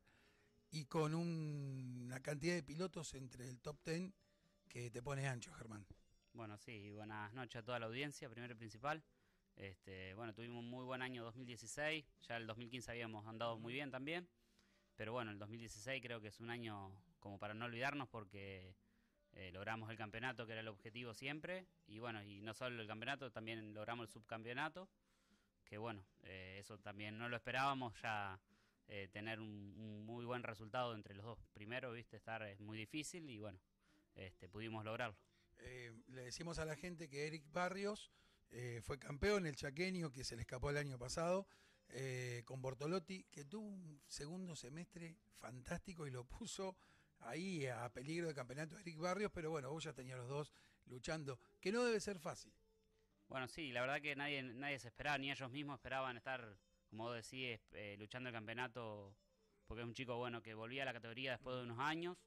y con un, una cantidad de pilotos entre el top diez que te pone ancho, Germán. Bueno, sí, buenas noches a toda la audiencia, primero y principal. Este, bueno, tuvimos un muy buen año dos mil dieciséis, ya el dos mil quince habíamos andado muy bien también, pero bueno, el dos mil dieciséis creo que es un año como para no olvidarnos porque eh, logramos el campeonato, que era el objetivo siempre, y bueno, y no solo el campeonato, también logramos el subcampeonato, que bueno, eh, eso también no lo esperábamos, ya eh, tener un, un muy buen resultado entre los dos primeros, viste, estar es muy difícil y bueno, este, pudimos lograrlo. Eh, le decimos a la gente que Eric Barrios eh, fue campeón, el chaqueño que se le escapó el año pasado, eh, con Bortolotti, que tuvo un segundo semestre fantástico y lo puso ahí a peligro de campeonato Eric Barrios, pero bueno, vos ya tenías los dos luchando, que no debe ser fácil. Bueno, sí, la verdad que nadie, nadie se esperaba, ni ellos mismos esperaban estar, como vos decís, eh, luchando el campeonato, porque es un chico bueno que volvía a la categoría después de unos años.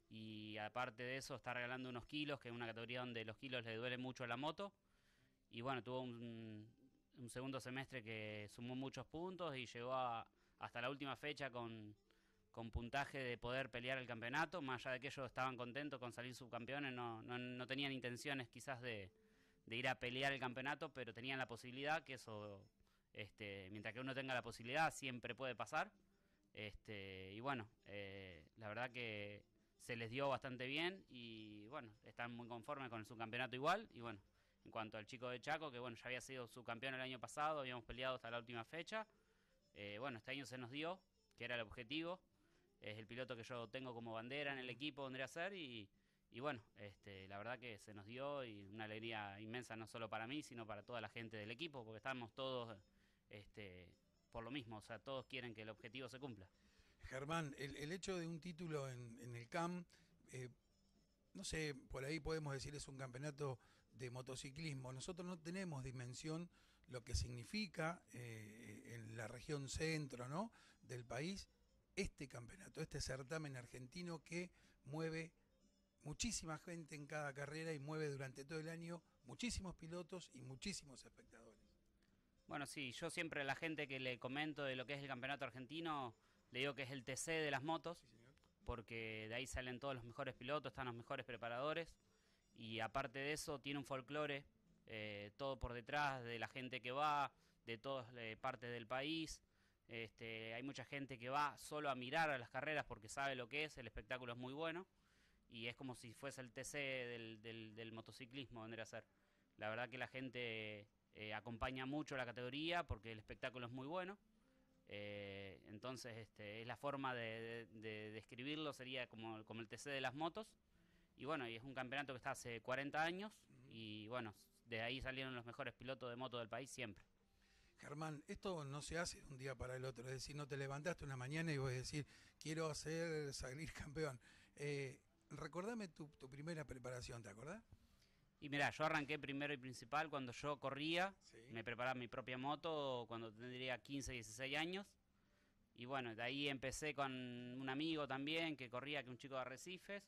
Y aparte de eso está regalando unos kilos, que es una categoría donde los kilos le duelen mucho a la moto. Y bueno, tuvo un, un segundo semestre que sumó muchos puntos y llegó a, hasta la última fecha con, con puntaje de poder pelear el campeonato. Más allá de que ellos estaban contentos con salir subcampeones, no, no, no tenían intenciones quizás de, de ir a pelear el campeonato, pero tenían la posibilidad, que eso, este, mientras que uno tenga la posibilidad, siempre puede pasar. Este, y bueno, eh, la verdad que se les dio bastante bien y bueno, están muy conformes con el subcampeonato igual. Y bueno, en cuanto al chico de Chaco, que bueno, ya había sido subcampeón el año pasado, habíamos peleado hasta la última fecha. Eh, bueno, este año se nos dio, que era el objetivo. Es el piloto que yo tengo como bandera en el equipo, vendría a ser. Y, y bueno, este, la verdad que se nos dio y una alegría inmensa no solo para mí, sino para toda la gente del equipo, porque estamos todos este, por lo mismo, o sea, todos quieren que el objetivo se cumpla. Germán, el, el hecho de un título en, en el C A M, eh, no sé, por ahí podemos decir es un campeonato de motociclismo. Nosotros no tenemos dimensión lo que significa eh, en la región centro, ¿no?, del país este campeonato, este certamen argentino que mueve muchísima gente en cada carrera y mueve durante todo el año muchísimos pilotos y muchísimos espectadores. Bueno, sí, yo siempre a la gente que le comento de lo que es el campeonato argentino le digo que es el T C de las motos, sí, porque de ahí salen todos los mejores pilotos, están los mejores preparadores y aparte de eso tiene un folclore, eh, todo por detrás de la gente que va, de todas eh, partes del país. Este, hay mucha gente que va solo a mirar a las carreras porque sabe lo que es, el espectáculo es muy bueno y es como si fuese el T C del, del, del motociclismo, vendría a ser. La verdad que la gente eh, acompaña mucho la categoría porque el espectáculo es muy bueno. Eh, entonces este, es la forma de, de, de describirlo, sería como, como el T C de las motos. Y bueno, y es un campeonato que está hace cuarenta años y bueno, de ahí salieron los mejores pilotos de moto del país siempre. Germán, esto no se hace de un día para el otro, es decir, no te levantaste una mañana y vas a decir, quiero hacer salir campeón. Eh, recordame tu, tu primera preparación, ¿te acordás? Y mirá, yo arranqué primero y principal cuando yo corría, sí. Me preparaba mi propia moto cuando tendría quince, dieciséis años. Y bueno, de ahí empecé con un amigo también que corría, que un chico de Arrecifes,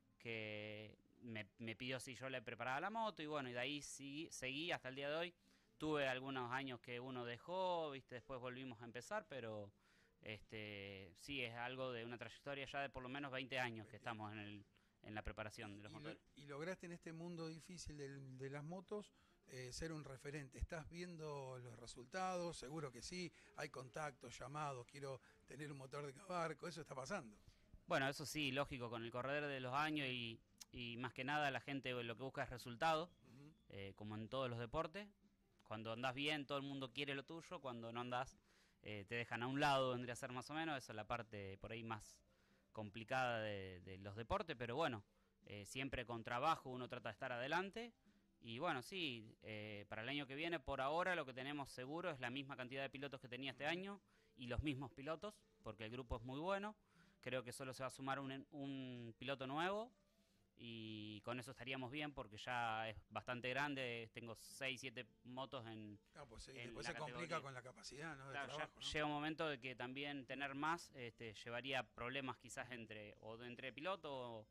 que me, me pidió si yo le preparaba la moto y bueno, y de ahí sí, seguí hasta el día de hoy. Tuve algunos años que uno dejó, viste, después volvimos a empezar, pero este sí es algo de una trayectoria ya de por lo menos veinte años que estamos en el... en la preparación de los y, motores. Lo, y lograste en este mundo difícil del, de las motos eh, ser un referente. ¿Estás viendo los resultados? Seguro que sí. Hay contactos, llamados, quiero tener un motor de Cabarco. ¿Eso está pasando? Bueno, eso sí, lógico, con el correr de los años y, y más que nada la gente lo que busca es resultados, uh-huh. eh, como en todos los deportes. Cuando andás bien, todo el mundo quiere lo tuyo. Cuando no andás, eh, te dejan a un lado, vendría a ser más o menos. Esa es la parte por ahí más complicada de, de los deportes, pero bueno, eh, siempre con trabajo uno trata de estar adelante y bueno, sí, eh, para el año que viene por ahora lo que tenemos seguro es la misma cantidad de pilotos que tenía este año y los mismos pilotos, porque el grupo es muy bueno. Creo que solo se va a sumar un, un piloto nuevo y con eso estaríamos bien porque ya es bastante grande, tengo seis, siete motos en, ah, pues sí, en después la se complica categoría. con la capacidad, ¿no? de Claro, trabajo, ya ¿no? llega un momento de que también tener más este, llevaría problemas quizás entre o de entre piloto o,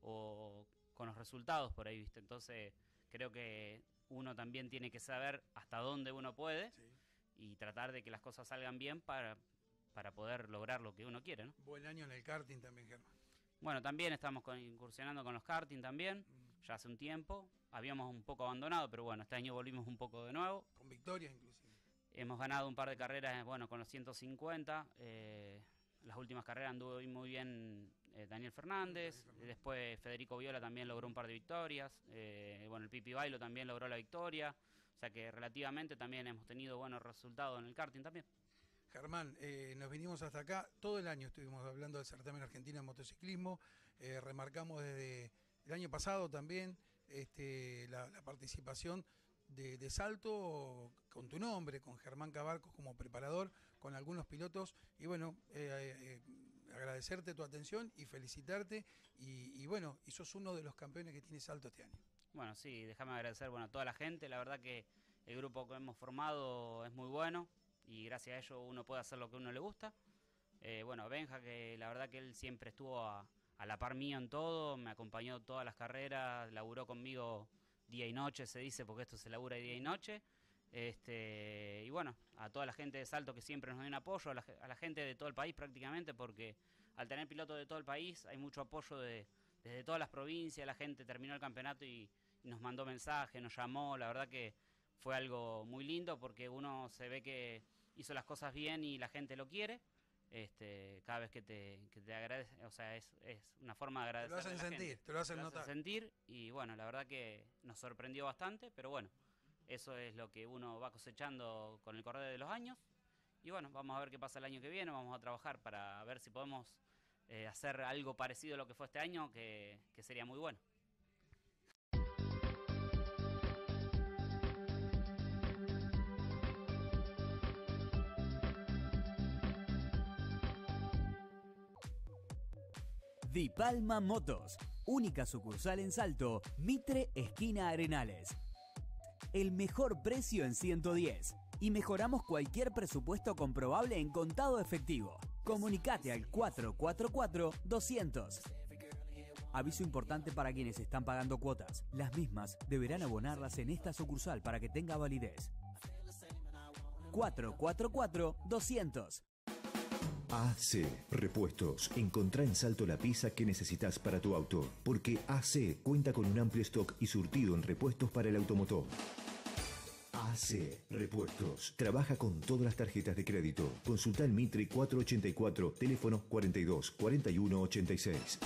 o con los resultados por ahí, ¿viste? Entonces creo que uno también tiene que saber hasta dónde uno puede Sí. y tratar de que las cosas salgan bien para, para poder lograr lo que uno quiere, ¿no? Buen año en el karting también, Germán. Bueno, también estamos con- incursionando con los karting también, ya hace un tiempo. Habíamos un poco abandonado, pero bueno, este año volvimos un poco de nuevo. Con victorias inclusive. Hemos ganado un par de carreras, bueno, con los ciento cincuenta. Eh, las últimas carreras anduvo muy bien eh, Daniel Fernández. Eh, Después Federico Viola también logró un par de victorias. Eh, bueno, el Pipi Bailo también logró la victoria. O sea que relativamente también hemos tenido buenos resultados en el karting también. Germán, eh, nos vinimos hasta acá, todo el año estuvimos hablando del certamen argentino de motociclismo, eh, remarcamos desde el año pasado también este, la, la participación de, de Salto con tu nombre, con Germán Cabarcos como preparador, con algunos pilotos, y bueno, eh, eh, agradecerte tu atención y felicitarte, y, y bueno, y sos uno de los campeones que tiene Salto este año. Bueno, sí, déjame agradecer bueno, a toda la gente, la verdad que el grupo que hemos formado es muy bueno. Y gracias a ello uno puede hacer lo que a uno le gusta. Eh, bueno, Benja, que la verdad que él siempre estuvo a, a la par mío en todo, me acompañó todas las carreras, laburó conmigo día y noche, se dice, porque esto se labura día y noche. Este, y bueno, a toda la gente de Salto que siempre nos dio un apoyo, a la, a la gente de todo el país prácticamente, porque al tener pilotos de todo el país hay mucho apoyo de, desde todas las provincias, la gente terminó el campeonato y, y nos mandó mensajes, nos llamó, la verdad que fue algo muy lindo porque uno se ve que hizo las cosas bien y la gente lo quiere. Este, cada vez que te, que te agradece, o sea, es, es una forma de agradecer. Te lo hacen sentir, te lo hacen notar. sentir y bueno, la verdad que nos sorprendió bastante, pero bueno, eso es lo que uno va cosechando con el correr de los años. Y bueno, vamos a ver qué pasa el año que viene, vamos a trabajar para ver si podemos eh, hacer algo parecido a lo que fue este año, que, que sería muy bueno. Di Palma Motos, única sucursal en Salto, Mitre, esquina Arenales. El mejor precio en ciento diez y mejoramos cualquier presupuesto comprobable en contado efectivo. Comunicate al cuatro cuatro cuatro doscientos. Aviso importante para quienes están pagando cuotas. Las mismas deberán abonarlas en esta sucursal para que tenga validez. cuatro cuatro cuatro doscientos. A C Repuestos. Encontrá en Salto la pieza que necesitas para tu auto, porque A C cuenta con un amplio stock y surtido en repuestos para el automotor. A C Repuestos. Trabaja con todas las tarjetas de crédito. Consulta el Mitre cuatrocientos ochenta y cuatro, teléfono cuarenta y dos, cuarenta y uno, ochenta y seis.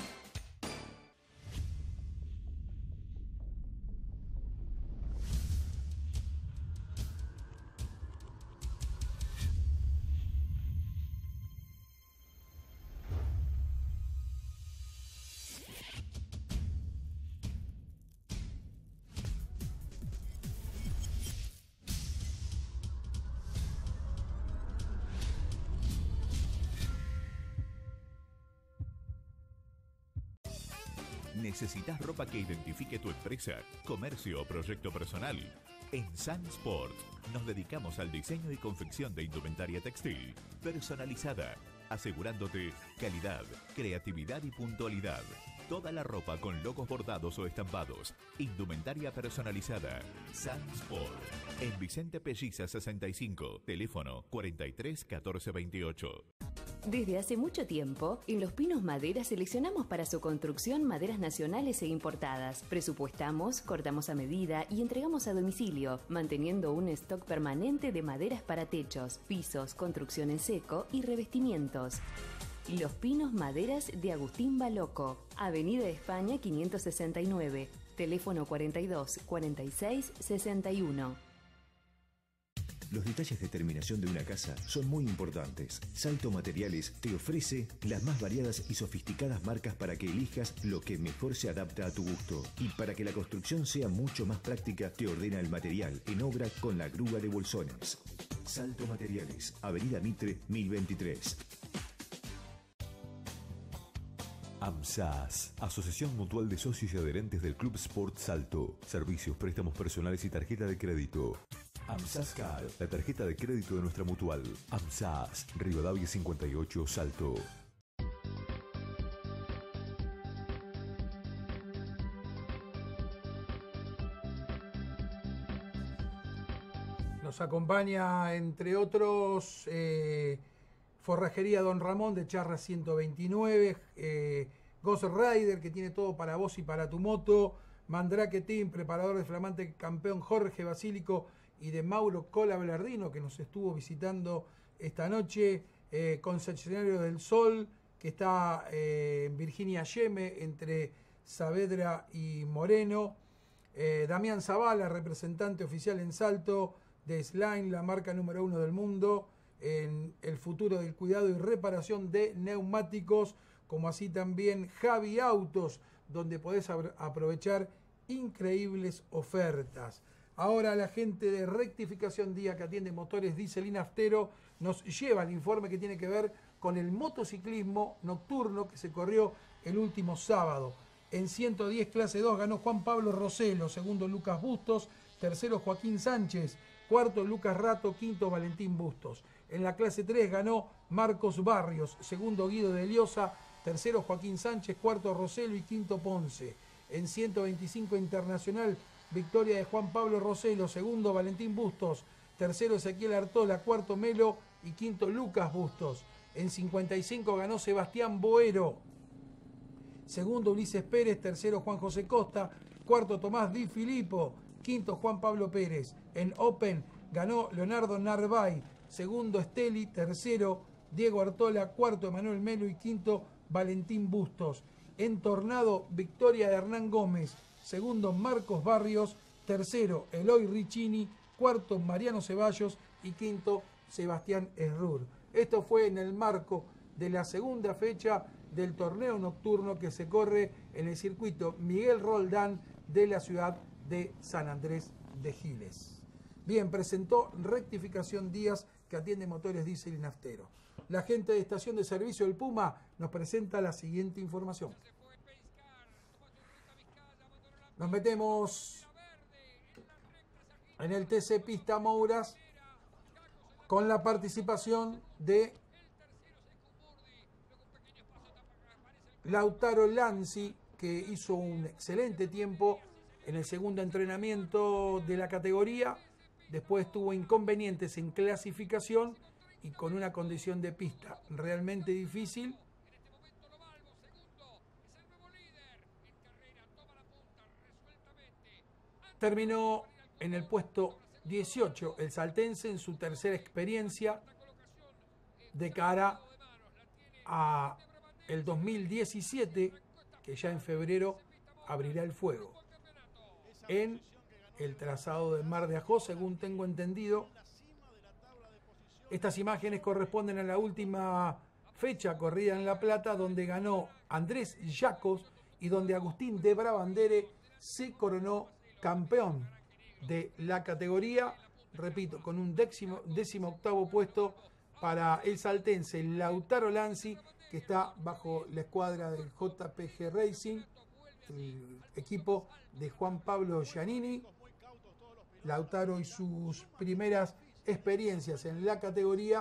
¿Necesitas ropa que identifique tu empresa, comercio o proyecto personal? En Sunsport nos dedicamos al diseño y confección de indumentaria textil personalizada, asegurándote calidad, creatividad y puntualidad. Toda la ropa con logos bordados o estampados. Indumentaria personalizada. Sunsport. En Vicente Pelliza sesenta y cinco. Teléfono cuarenta y tres, catorce, veintiocho. Desde hace mucho tiempo, en Los Pinos Madera seleccionamos para su construcción maderas nacionales e importadas. Presupuestamos, cortamos a medida y entregamos a domicilio, manteniendo un stock permanente de maderas para techos, pisos, construcción en seco y revestimientos. Los Pinos Maderas de Agustín Baloco, Avenida España quinientos sesenta y nueve, teléfono cuarenta y dos, cuarenta y seis, sesenta y uno. Los detalles de terminación de una casa son muy importantes. Salto Materiales te ofrece las más variadas y sofisticadas marcas para que elijas lo que mejor se adapta a tu gusto. Y para que la construcción sea mucho más práctica, te ordena el material en obra con la grúa de bolsones. Salto Materiales, Avenida Mitre, mil veintitrés. AMSAS, Asociación Mutual de Socios y Adherentes del Club Sport Salto. Servicios, préstamos personales y tarjeta de crédito. AMSAS Card, la tarjeta de crédito de nuestra mutual. AMSAS, Rivadavia cincuenta y ocho, Salto. Nos acompaña, entre otros, eh, Forrajería Don Ramón de Charra ciento veintinueve, eh, Ghost Rider, que tiene todo para vos y para tu moto, Mandrake Team, preparador de flamante campeón Jorge Basílico y de Mauro Cola Belardino, que nos estuvo visitando esta noche, eh, Concesionario del Sol, que está eh, en Virginia Yeme, entre Saavedra y Moreno, eh, Damián Zavala, representante oficial en Salto, de Slime, la marca número uno del mundo en el futuro del cuidado y reparación de neumáticos, como así también Javi Autos, donde podés aprovechar increíbles ofertas. Ahora la gente de Rectificación Día, que atiende motores diésel y naftero, nos lleva el informe que tiene que ver con el motociclismo nocturno que se corrió el último sábado. En ciento diez clase dos ganó Juan Pablo Roselo, segundo Lucas Bustos, tercero Joaquín Sánchez, cuarto Lucas Rato, quinto Valentín Bustos. En la clase tres ganó Marcos Barrios, segundo Guido de Liosa, tercero Joaquín Sánchez, cuarto Roselo y quinto Ponce. En ciento veinticinco internacional, victoria de Juan Pablo Roselo, segundo Valentín Bustos, tercero Ezequiel Artola, cuarto Melo y quinto Lucas Bustos. En cincuenta y cinco ganó Sebastián Boero, segundo Ulises Pérez, tercero Juan José Costa, cuarto Tomás Di Filippo, quinto Juan Pablo Pérez. En Open ganó Leonardo Narvay, segundo Esteli, tercero Diego Artola, cuarto Emanuel Melo y quinto Valentín Bustos. En Tornado, victoria de Hernán Gómez, segundo Marcos Barrios, tercero Eloy Riccini, cuarto Mariano Ceballos y quinto Sebastián Esrur. Esto fue en el marco de la segunda fecha del torneo nocturno que se corre en el circuito Miguel Roldán de la ciudad de San Andrés de Giles. Bien, presentó Rectificación Díaz, que atiende motores diésel y naftero. La gente de Estación de Servicio del Puma nos presenta la siguiente información. Nos metemos en el T C Pista Mouras con la participación de Lautaro Lanzi, que hizo un excelente tiempo en el segundo entrenamiento de la categoría. Después tuvo inconvenientes en clasificación y con una condición de pista realmente difícil. Terminó en el puesto dieciocho el saltense en su tercera experiencia de cara a el dos mil diecisiete, que ya en febrero abrirá el fuego en el trazado del Mar de Ajó, según tengo entendido. Estas imágenes corresponden a la última fecha corrida en La Plata, donde ganó Andrés Yacos y donde Agustín de Brabandere se coronó campeón de la categoría, repito, con un décimo, décimo octavo puesto para el saltense Lautaro Lanzi, que está bajo la escuadra del J P G Racing, el equipo de Juan Pablo Giannini. Lautaro y sus primeras experiencias en la categoría,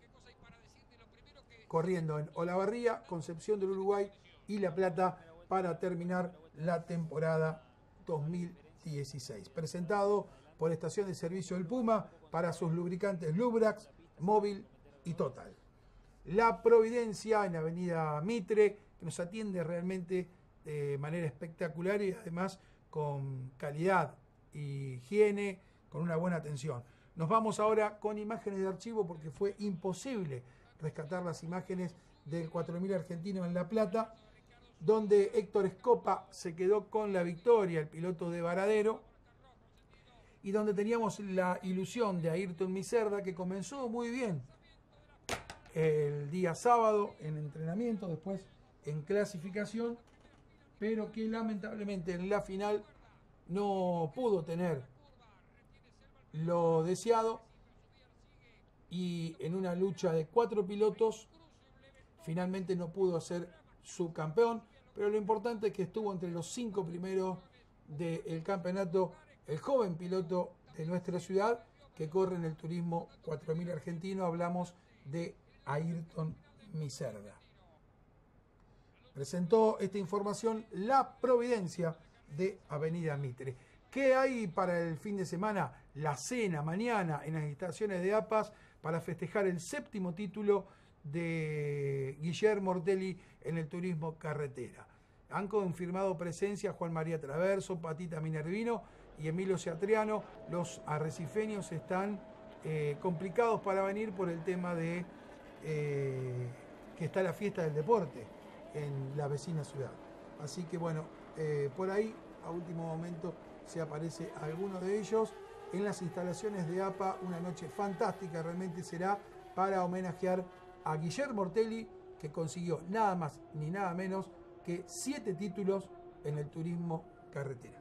corriendo en Olavarría, Concepción del Uruguay y La Plata para terminar la temporada dos mil dieciséis. Presentado por Estación de Servicio del Puma para sus lubricantes Lubrax, Móvil y Total. La Providencia en Avenida Mitre, que nos atiende realmente de manera espectacular y además con calidad y higiene, con una buena atención. Nos vamos ahora con imágenes de archivo porque fue imposible rescatar las imágenes del cuatro mil argentino en La Plata, donde Héctor Escopa se quedó con la victoria, el piloto de Varadero, y donde teníamos la ilusión de Ayrton Miserda, que comenzó muy bien el día sábado en entrenamiento, después en clasificación, pero que lamentablemente en la final no pudo tener lo deseado y en una lucha de cuatro pilotos finalmente no pudo ser subcampeón. pero lo importante es que estuvo entre los cinco primeros del campeonato el joven piloto de nuestra ciudad que corre en el turismo cuatro mil argentino. Hablamos de Ayrton Miserda. Presentó esta información La Providencia de Avenida Mitre. ¿Qué hay para el fin de semana? La cena mañana en las instalaciones de A P A S para festejar el séptimo título de Guillermo Ortelli en el turismo carretera. Han confirmado presencia Juan María Traverso, Patita Minervino y Emilio Ceatriano. Los arrecifeños están eh, complicados para venir por el tema de eh, que está la fiesta del deporte en la vecina ciudad. Así que bueno, eh, por ahí a último momento se aparece alguno de ellos en las instalaciones de A P A. Una noche fantástica realmente será para homenajear a Guillermo Ortelli, que consiguió nada más ni nada menos que siete títulos en el turismo carretera.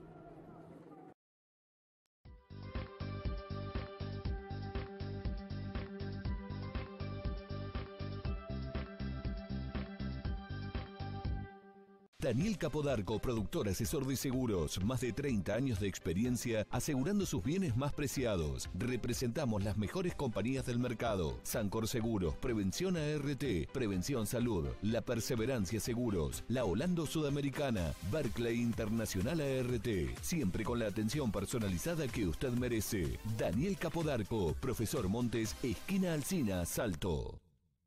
Daniel Capodarco, productor asesor de seguros, más de treinta años de experiencia asegurando sus bienes más preciados. Representamos las mejores compañías del mercado: Sancor Seguros, Prevención A R T, Prevención Salud, La Perseverancia Seguros, La Holando Sudamericana, Barclay Internacional A R T, siempre con la atención personalizada que usted merece. Daniel Capodarco, Profesor Montes, esquina Alsina, Salto.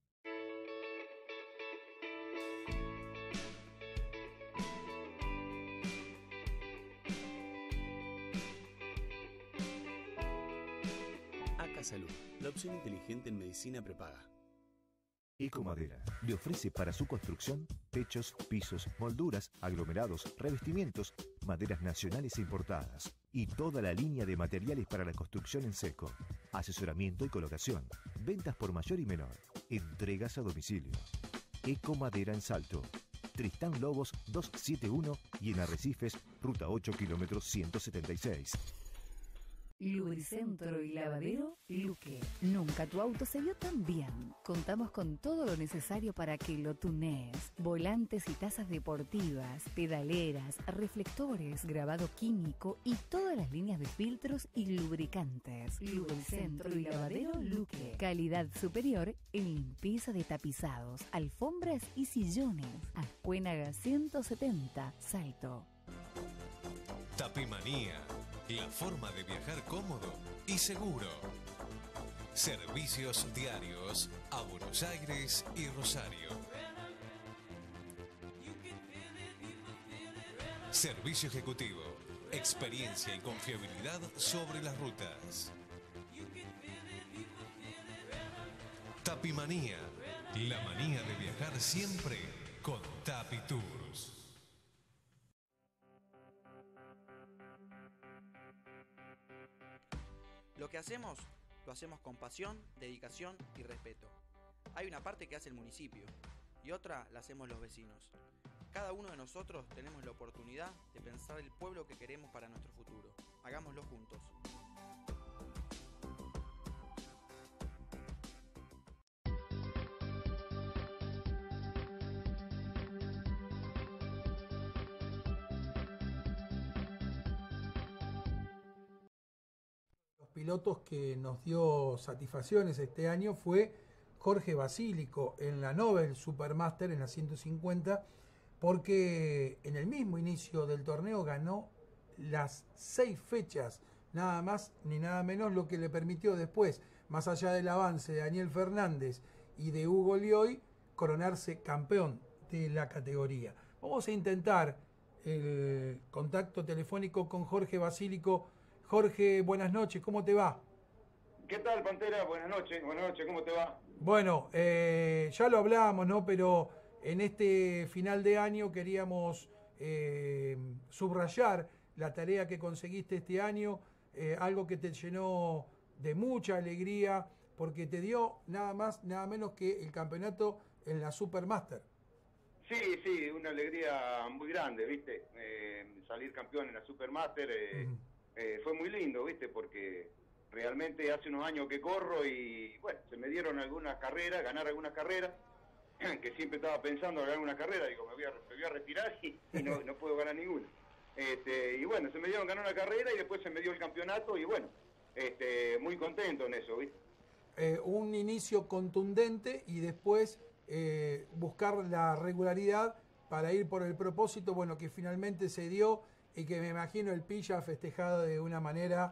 Salud, la opción inteligente en medicina prepaga. Ecomadera le ofrece para su construcción techos, pisos, molduras, aglomerados, revestimientos, maderas nacionales e importadas y toda la línea de materiales para la construcción en seco, asesoramiento y colocación, ventas por mayor y menor, entregas a domicilio. Ecomadera en Salto, Tristán Lobos doscientos setenta y uno y en Arrecifes, ruta ocho kilómetros ciento setenta y seis. Lubricentro y lavadero Luque. Nunca tu auto se vio tan bien. Contamos con todo lo necesario para que lo tunees. Volantes y tazas deportivas, pedaleras, reflectores, grabado químico y todas las líneas de filtros y lubricantes. Lubricentro y lavadero Luque. Calidad superior en limpieza de tapizados, alfombras y sillones. Ascuénaga ciento setenta, Salto. Tapimanía, la forma de viajar cómodo y seguro. Servicios diarios a Buenos Aires y Rosario. Servicio ejecutivo, experiencia y confiabilidad sobre las rutas. Tapimanía, la manía de viajar siempre con Tapi Tours. Lo que hacemos, lo hacemos con pasión, dedicación y respeto. Hay una parte que hace el municipio y otra la hacemos los vecinos. Cada uno de nosotros tenemos la oportunidad de pensar el pueblo que queremos para nuestro futuro. Hagámoslo juntos. Pilotos que nos dio satisfacciones este año fue Jorge Basílico en la Nobel Supermaster en la ciento cincuenta, porque en el mismo inicio del torneo ganó las seis fechas, nada más ni nada menos, lo que le permitió después, más allá del avance de Daniel Fernández y de Hugo Lioy, coronarse campeón de la categoría. Vamos a intentar el contacto telefónico con Jorge Basílico. Jorge, buenas noches, ¿cómo te va? ¿Qué tal, Pantera? Buenas noches, buenas noches, ¿cómo te va? Bueno, eh, ya lo hablamos, ¿no? Pero en este final de año queríamos eh, subrayar la tarea que conseguiste este año, eh, algo que te llenó de mucha alegría, porque te dio nada más, nada menos que el campeonato en la Supermaster. Sí, sí, una alegría muy grande, ¿viste? Eh, salir campeón en la Supermaster... Eh, uh-huh. Eh, fue muy lindo, ¿viste? Porque realmente hace unos años que corro y, bueno, se me dieron algunas carreras, ganar algunas carreras, que siempre estaba pensando en ganar una carrera, digo, me voy a, me voy a retirar y, y no, no puedo ganar ninguna. Este, y bueno, se me dio ganar una carrera y después se me dio el campeonato y bueno, este, muy contento en eso, ¿viste? Eh, un inicio contundente y después eh, buscar la regularidad para ir por el propósito, bueno, que finalmente se dio y que me imagino el Pilla ha festejado de una manera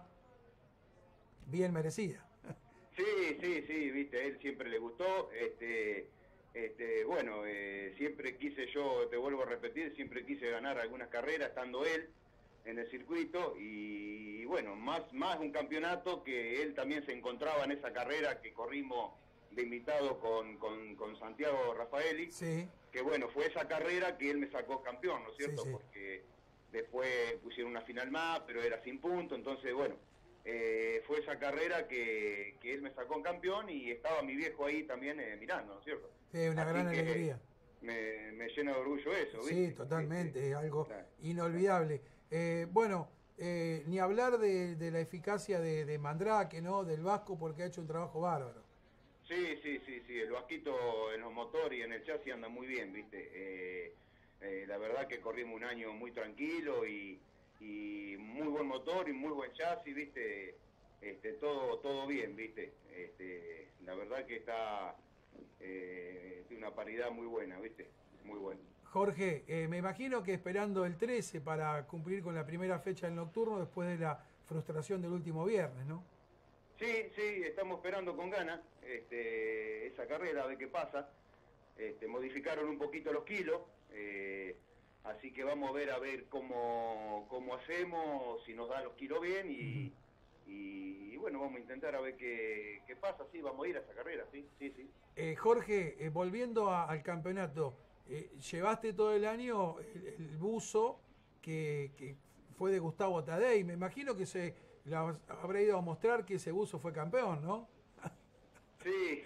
bien merecida. Sí, sí, sí, viste, a él siempre le gustó, este, este, bueno, eh, siempre quise yo, te vuelvo a repetir, siempre quise ganar algunas carreras estando él en el circuito y, bueno, más, más un campeonato que él también se encontraba en esa carrera que corrimos de invitado con, con, con Santiago Rafaeli, sí. que bueno, fue esa carrera que él me sacó campeón, ¿no es cierto? Sí, sí. Porque después pusieron una final más, pero era sin punto, entonces bueno, eh, fue esa carrera que, que él me sacó campeón y estaba mi viejo ahí también eh, mirando, ¿no es cierto? Sí, una Así gran que alegría. Me, me llena de orgullo eso, ¿viste? Sí, totalmente, es algo Claro. inolvidable. Eh, bueno, eh, ni hablar de, de la eficacia de, de Mandrake, ¿no? Del Vasco, porque ha hecho un trabajo bárbaro. Sí, sí, sí, sí, el Vasquito en los motores y en el chasis anda muy bien, ¿viste? Eh, eh, la verdad que corrimos un año muy tranquilo y, y muy buen motor y muy buen chasis, ¿viste? Este, todo todo bien, ¿viste? Este, la verdad que está eh, tiene una paridad muy buena, ¿viste? Muy buena. Jorge, eh, me imagino que esperando el trece para cumplir con la primera fecha del nocturno después de la frustración del último viernes, ¿no? Sí, sí, estamos esperando con ganas este, esa carrera, a ver qué pasa. Este, modificaron un poquito los kilos, eh, así que vamos a ver a ver cómo, cómo hacemos, si nos dan los kilos bien y, y, y bueno, vamos a intentar a ver qué, qué pasa, sí, vamos a ir a esa carrera, sí, sí, sí. Eh, Jorge, eh, volviendo a- al campeonato, eh, llevaste todo el año el, el buzo que, que fue de Gustavo Tadei. Me imagino que se la habrá ido a mostrar que ese buzo fue campeón, ¿no? Sí,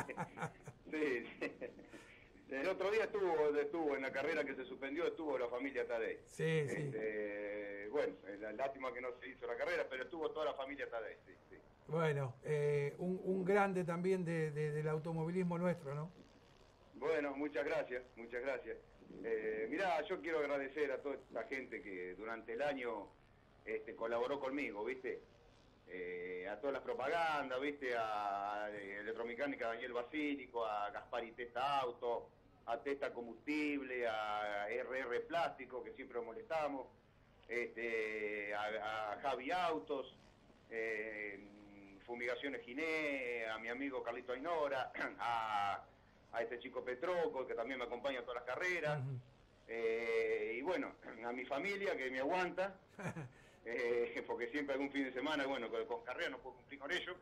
sí, sí. El otro día estuvo, estuvo en la carrera que se suspendió, estuvo la familia Tadei. Sí, sí. Este, bueno, la lástima que no se hizo la carrera, pero estuvo toda la familia Tadei, sí, sí. Bueno, eh, un, un grande también de, de- del automovilismo nuestro, ¿no? Bueno, muchas gracias, muchas gracias. Eh, mirá, yo quiero agradecer a toda esta gente que durante el año este, colaboró conmigo, ¿viste? Eh, a todas las propagandas, ¿viste? A eh, Electromecánica Daniel Basílico, a Gaspar y Testa Auto, a Testa Combustible, a R R Plástico, que siempre nos molestamos, este, a, a Javi Autos, eh, Fumigaciones Giné, a mi amigo Carlito Ainora, a, a este chico Petroco, que también me acompaña en todas las carreras, eh, y bueno, a mi familia que me aguanta, eh, porque siempre algún fin de semana, bueno, con, con carrera no puedo cumplir con ellos,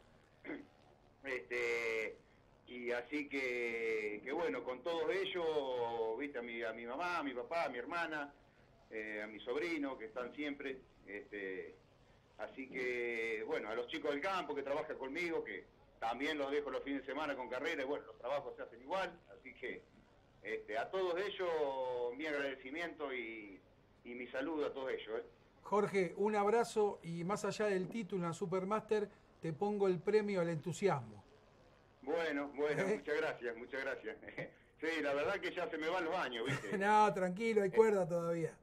este, y así que, que bueno, con todos ellos, viste, a mi, a mi mamá, a mi papá, a mi hermana, eh, a mi sobrino, que están siempre, este, así que, bueno, a los chicos del campo que trabajan conmigo, que también los dejo los fines de semana con carrera, y bueno, los trabajos se hacen igual, así que este, a todos ellos mi agradecimiento y, y mi saludo a todos ellos. ¿eh? Jorge, un abrazo y más allá del título en la Supermaster, te pongo el premio al entusiasmo. Bueno, bueno, ¿Eh? muchas gracias, muchas gracias. Sí, la verdad que ya se me van los años, ¿viste? No, tranquilo, hay cuerda todavía.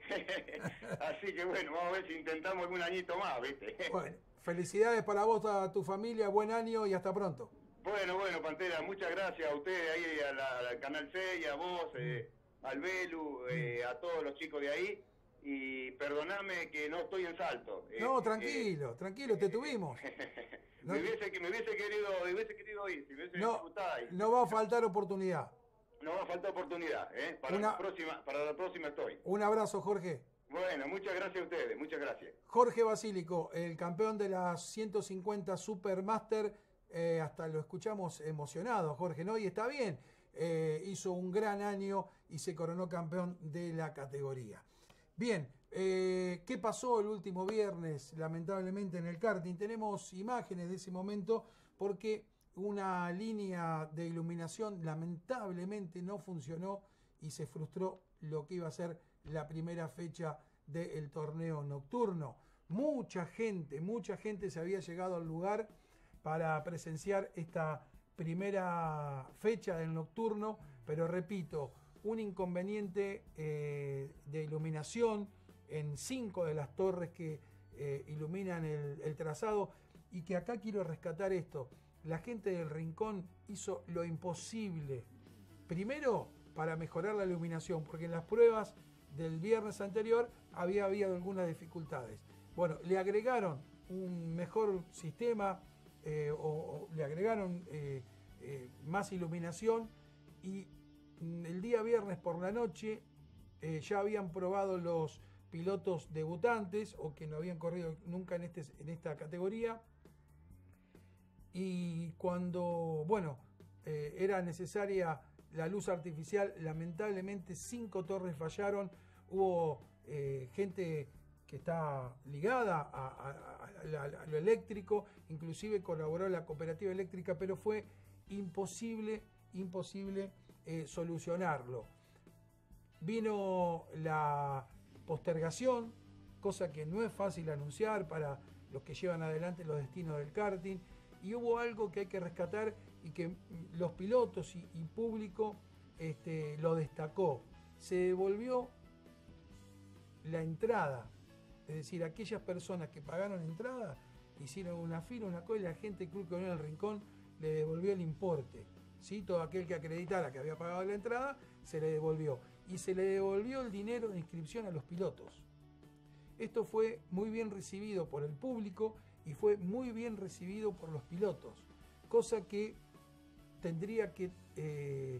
Así que bueno, vamos a ver si intentamos algún añito más, ¿viste? Bueno, felicidades para vos, a tu familia, buen año y hasta pronto. Bueno, bueno, Pantera, muchas gracias a ustedes ahí, a la- al Canal seis, a vos, eh, al Belu, eh, a todos los chicos de ahí. Y perdoname que no estoy en Salto. Eh, No, tranquilo, tranquilo, te tuvimos. me, hubiese, que me hubiese querido, me hubiese querido ir, si me hubiese No, disfrutado ahí. no va a faltar oportunidad. No va a faltar oportunidad, ¿eh? Para, Una- la próxima, para la próxima estoy. Un abrazo, Jorge. Bueno, muchas gracias a ustedes, muchas gracias. Jorge Basílico, el campeón de las ciento cincuenta Supermaster, eh, hasta lo escuchamos emocionado, Jorge, ¿no? Y está bien, eh, hizo un gran año y se coronó campeón de la categoría. Bien, eh, ¿qué pasó el último viernes, lamentablemente, en el karting? Tenemos imágenes de ese momento porque una línea de iluminación lamentablemente no funcionó y se frustró lo que iba a ser la primera fecha del torneo nocturno. Mucha gente, mucha gente se había llegado al lugar para presenciar esta primera fecha del nocturno pero repito, un inconveniente eh, de iluminación en cinco de las torres que eh, iluminan el, el trazado, y que acá quiero rescatar esto. La gente del Rincón hizo lo imposible, primero para mejorar la iluminación, porque en las pruebas del viernes anterior había habido algunas dificultades. Bueno, le agregaron un mejor sistema, eh, o, o le agregaron eh, eh, más iluminación, y el día viernes por la noche eh, ya habían probado los pilotos debutantes o que no habían corrido nunca en, este, en esta categoría, y cuando, bueno, eh, era necesaria la luz artificial, lamentablemente cinco torres fallaron. Hubo eh, gente que está ligada a, a, a, a lo eléctrico, inclusive colaboró la cooperativa eléctrica, pero fue imposible, imposible eh, solucionarlo. Vino la postergación, cosa que no es fácil anunciar para los que llevan adelante los destinos del karting, y hubo algo que hay que rescatar y que los pilotos y, y público este, lo destacó. Se devolvió la entrada, es decir, aquellas personas que pagaron entrada, hicieron una fila, una cola, y la gente del Club Colonial del Rincón le devolvió el importe, ¿sí? Todo aquel que acreditara que había pagado la entrada, se le devolvió. Y se le devolvió el dinero de inscripción a los pilotos. Esto fue muy bien recibido por el público y fue muy bien recibido por los pilotos, cosa que tendría que eh,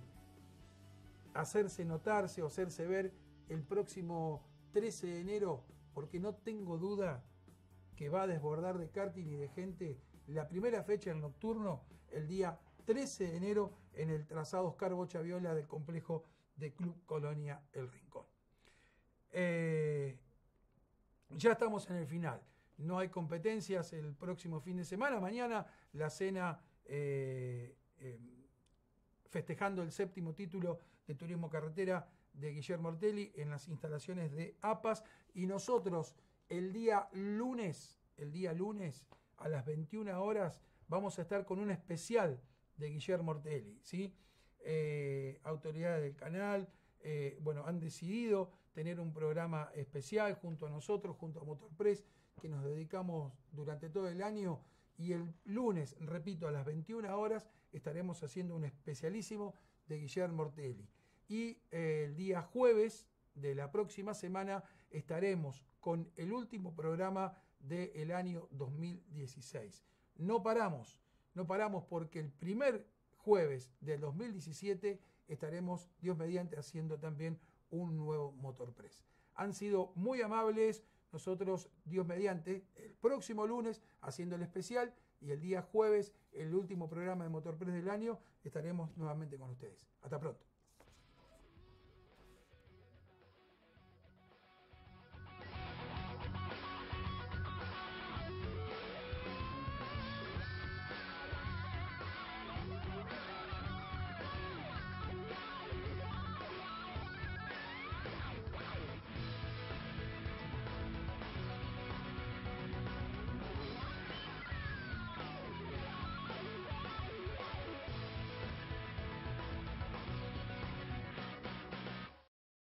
hacerse notarse o hacerse ver el próximo trece de enero, porque no tengo duda que va a desbordar de karting y de gente la primera fecha del nocturno, el día trece de enero, en el trazado Oscar Bocha Viola del complejo de Club Colonia El Rincón. Eh, ya estamos en el final. No hay competencias el próximo fin de semana. Mañana la cena eh, eh, festejando el séptimo título de Turismo Carretera de Guillermo Ortelli en las instalaciones de APAS. Y nosotros el día lunes, el día lunes a las veintiuna horas vamos a estar con un especial de Guillermo Ortelli, ¿sí? Eh, autoridades del canal, eh, bueno, han decidido tener un programa especial junto a nosotros, junto a Motorpress, que nos dedicamos durante todo el año, y el lunes, repito, a las veintiuna horas estaremos haciendo un especialísimo de Guillermo Ortelli. Y eh, el día jueves de la próxima semana estaremos con el último programa del año dos mil dieciséis. No paramos, no paramos porque el primer jueves del dos mil diecisiete estaremos, Dios mediante, haciendo también un nuevo Motorpress. Han sido muy amables. Nosotros, Dios mediante, el próximo lunes haciendo el especial, y el día jueves, el último programa de Motorpress del año, estaremos nuevamente con ustedes. Hasta pronto.